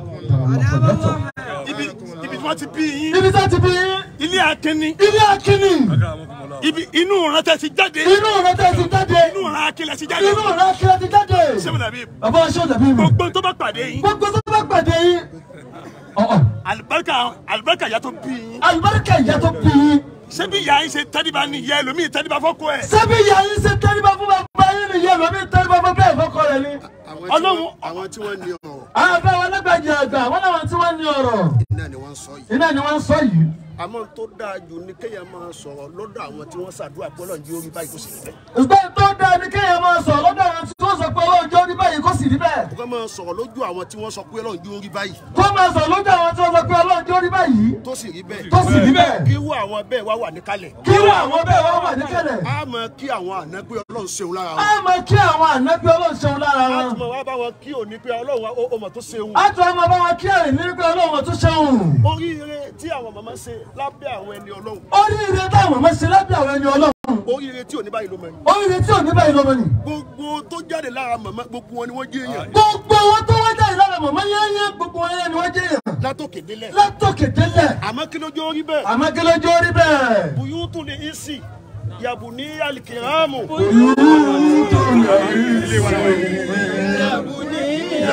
ibi ibi tí wọ́n ti bí yín. ibi tí wọ́n ti bí yín. ilé akínní. ilé akínní. ibi inú ìrántẹ́ ti jáde. inú ìrántẹ́ ti jáde. inú ìran akílẹ̀ ti jáde. inú ìran akílẹ̀ ti jáde. sẹ́wọ̀n dàbí. bàbá aṣọ dàbí mi. gbogbo tó bá pàdé yín. gbogbo tó bá pàdé yín. alibarika alibarika ìyá tó bí yín. alibarika ìyá tó bí yín. ṣebí ìyá yín ṣe tẹ́lifà ní ìyá ẹlòmíì tẹ́lifà fọ́kọ ẹ̀. ṣebí ìyá yín ṣe tẹ́lifà fún bàbá yín ní ìyá ẹlòmíì tẹ́lifà fún bẹ́ẹ̀ fọ́kọ rẹ̀ ni. ọlọ́run àwọn tí wọ́n ní ọ̀rọ̀. àwọn bẹ́ẹ̀ wọn lágbàjì àgbà wọn làwọn tí wọ́n ní ọ̀rọ̀. iná ni wọ́n sọ yìí. iná ni wọ́n sọ yìí. àmọ́ tó dáa jù ní kéèyàn máa sọ̀rọ̀ lọ́dọ̀ àwọn tí wọ́n ṣàdúrà pé Ọlọ́run jẹ́ orí báyìí kò sì rí bẹ́ẹ̀. ìgbà tó dáa ni kéèyàn máa sọ̀rọ̀ lọ́dọ̀ àwọn tí wọ́n sọ pé Ọlọ́run jẹ́ orí báyìí kò sì rí bẹ́ẹ̀. kó máa sọ̀rọ̀ lójú àwọn tí wọ́n sọ pé Ọlọ́run jẹ́ orí báyìí. kó máa sọ̀rọ̀ lójú àwọn tí wọ́n sọ pé Ọlọ́run jẹ́ orí báyìí. tó sì rí bẹ́ẹ̀. tó sì rí bẹ́ẹ̀. kí wọ́n àwọn bẹ́ẹ̀ wá wà níkàlẹ̀. kí wọ́n àwọn bẹ́ẹ̀ wá wà níkàlẹ̀. a máa kí àwọn àná pé Ọlọ́run ṣeun lára wọn. a máa kí àwọn àná pé Ọlọ́run ṣeun lára wọn. a tún máa wá bá wọn kí òní pé Ọlọ́run ó mọ̀ tó ṣeun. a tún máa bá wọn kí ẹ̀rìn ní pé Ọlọ́run tó ṣeun. oríire tí àwọn màmá ṣe lábẹ́ àwọn ẹni Ọlọ́run. oríire táwọn màmá ṣe lábẹ́ àwọn ẹni Ọlọ́run. oríire tí ò ní báyìí ló mọ ni. oríire tí ò ní báyìí ló mọ ni. gbogbo tó jáde lára màmá gbogbo wọn ni wọ́n jẹ́ èèyàn. gbogbo wọn tó wọ́n jáde lára màmá yẹ́nyẹ́ gbogbo wọn yẹn ni wọ́n jẹ́ èèyàn. látòkè délẹ̀. látòkè délẹ̀. àmọ́ kí ló jẹ́ orí bẹ́ẹ̀. àmọ́ kí ló jẹ́ orí bẹ́ẹ̀. buyutu li isi yabuni alikiramu. buyutu li isi yabuni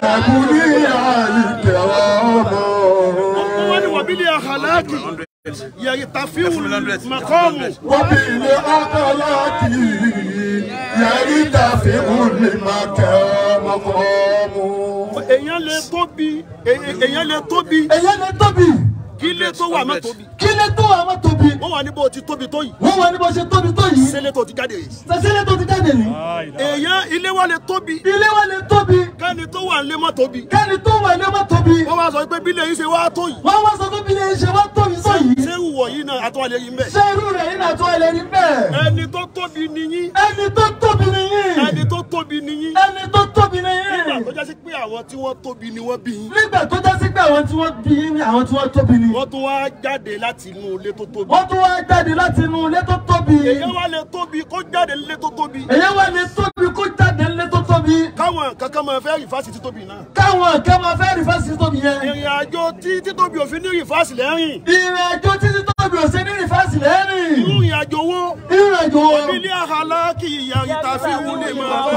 alikiramu. wọ́n ní wàbílì àhàlákì yàrá tàfíwù màkọ́ọ̀mù. wàbílì àhàlákì yàrá tàfíwù màkọ́ọ̀mù. èèyàn lè tóbi èèyàn lè tóbi. èèyàn lè tóbi. kí lè tó wà má tóbi. kí lè tó wà má tóbi. wọ́n wà ní bó ti tóbi tó yìí. wọ́n wà ní bó ṣe tóbi tó yìí. sẹ́lẹ̀ tó ti jáde yìí. sẹ́lẹ̀ tó ti jáde yìí. èèyàn ilé wa lè tóbi. ilé wa lè tóbi. kẹ́ni tó wà lé má tóbi. kẹ́ni tó wà lé má tóbi. wọ́n wá sọ pé bílẹ̀ yìí ṣe wá tó yìí. wọ́n wá sọ pé bílẹ̀ yìí ṣe wá tóbi tó yìí. ṣé ìwọ̀ yìí náà àtọ́ àlẹ́ yìí ń bẹ̀. ṣé irú rẹ̀ yìí náà tó àlẹ́ yìí ń bẹ̀. ẹni tó tóbi ni yín. ẹni tó tóbi ni yín. ẹni tó tóbi ni yín. ẹni tó tóbi ni yín. nígbà tó jásí pé àwọn tí wọ́n tóbi ni wọ́n bí yín. nígbà tó jásí pé àwọn tí wọ́n bí yín ni àwọn tí wọ́n tóbi ni. wọ́n tún wá jáde láti inú ilé tó tóbi. wọ́n tún wá jáde láti inú ilé tó tóbi. èèyàn wá lè tóbi kó jáde nílé tó tóbi. èèyàn wá lè tóbi kó jáde nílé tó tóbi. káwọn kankan máa fẹ́ rìfásitì tóbi náà. káwọn kan máa fẹ́ rìfásitì tóbi yẹn. ìrìn àjò tí títóbi òfin ní rìfásitì lẹ́rìn. ìrìn àjò tí títóbi òfin ní rìfásitì lẹ́rìn. irú ìrìn àjò wo. ìrìn àjò wo. ilé àhàlá kì í ya ìta fi wúlé máa bọ́.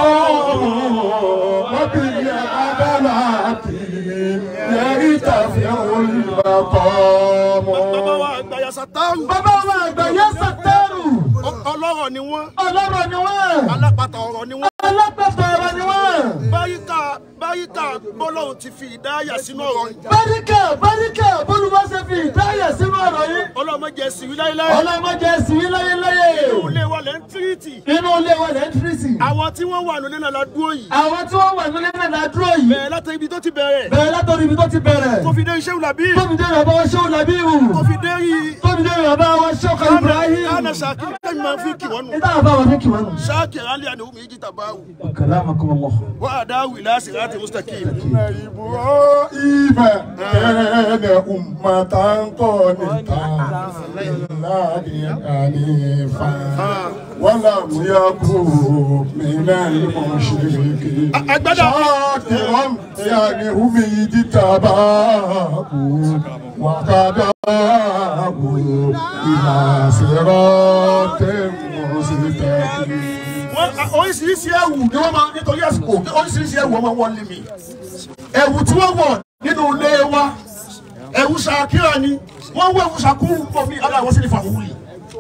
ilé àhàlá kì í ya ìta fi wúlé máa bọ́. bàbá wa àgbàyà sàtárù. bàbá wa àgbàyà sàtárù. ọlọ́rọ̀ ni wọ́n. ọlọ́rọ̀ ni wọ́n. alápàtà ọ̀rọ̀ ni wọ́n. alápàtà ọ̀rọ̀ ni wọ́n. báríkà báríkà bọ́lọ́hún ti fi ìdáyà sínú ọ̀rọ̀ yìí. Báríkà báríkà bólúwa ṣe fi ìdáyà sínú ọ̀rọ̀ yìí. ọlọ́mọdé ẹ̀sìn láéláé. Ọlọ́mọdé ẹ̀sìn láyéláyé. inú ilé wa lẹ́ ń tírìtì. Inú ilé wa lẹ́ ń tírìtì. àwọn tí wọ́n wà nílé náà la dúró yìí. Àwọn tí wọ́n wà nílé náà la dúró yìí. bẹ̀rẹ̀ láti ibi tó ti bẹ̀rẹ̀. Bẹ̀rẹ̀ látọ̀rí ibi tó ti bẹ̀rẹ̀. tó fi dé iṣẹ́ ìlàbí. Tó fi dé bàbá wa Ṣéhù Làbíbù. tó fi dé yìí. Tó fi dé bàbá wa Ṣéhù Ibrahim. kánà ṣàkíyèsí kẹ́mi máa fi kì wọ́n nù. Nígbà bàbá wa fi kì wọ́n nù. ṣáàkì rálí àná omi yìí tàbá wù. Kalamakum Allah. wọ́n àdáwì láti láti mustaqim. إبراهيم كان أمة قانتا لله حنيفا ولم يكن من المشركين شاكرا لأنعمه اجتباه وهداه إلى صراط مستقيم. oríṣiríṣi ẹ̀wù ni wọ́n máa nítorí àsìkò oríṣiríṣi ẹ̀wù wọ́n máa wọ́n lé mi. ẹ̀wù tí wọ́n wọ̀ nínú ilé wa ẹ̀wù ṣàkíyà ni wọ́n wọ ẹ̀wù ṣàkúrú pọ̀ mí aláwọ̀ sí ní fàwùrì.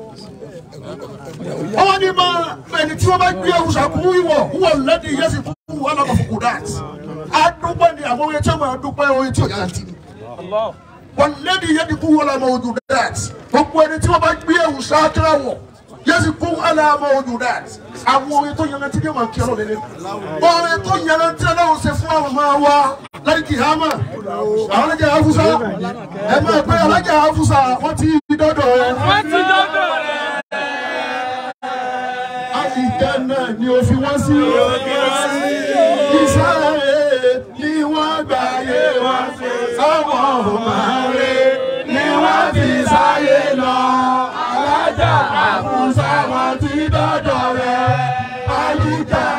ọwọ́ ní máa ẹni tí wọ́n bá gbé ẹ̀wù ṣàkúrú ìwọ̀ wọ́n lẹ́dí yẹ́sì fún wọn lọ́kọ̀ fún kùdát. adúpẹ́ ni àwọn orin tí wọ́n máa dúpẹ́ orin tí ò yára ti ni. wọ́n lẹ́dí yẹ́dì kú wọn lọ́mọ ojú dat gbogbo ẹni tí wọ́n bá gbé ẹ̀wù ṣàkíyà wọ̀ yẹ́sì kú aláàmọ́ ojú dat àwọn orin tó yanrantí ní ọmọ kí ọlọ́run lé orin tó yanrantí ọlọ́run ṣe fún àwọn ọmọ wa láti kìhámà àwọn alájà hafusa ẹ máa pé alájà hafusa wọ́n ti dọ́dọ̀ rẹ. wọ́n ti dọ́dọ̀ rẹ. àyíká náà ni o fi wọ́n sí. ìsáré ni wọ́n gbàyè wọn sáwọn ọmọ rẹ ni wọ́n fi sáyé lọ. alájà hafusa wọ́n ti dọ́dọ̀ rẹ. àyíká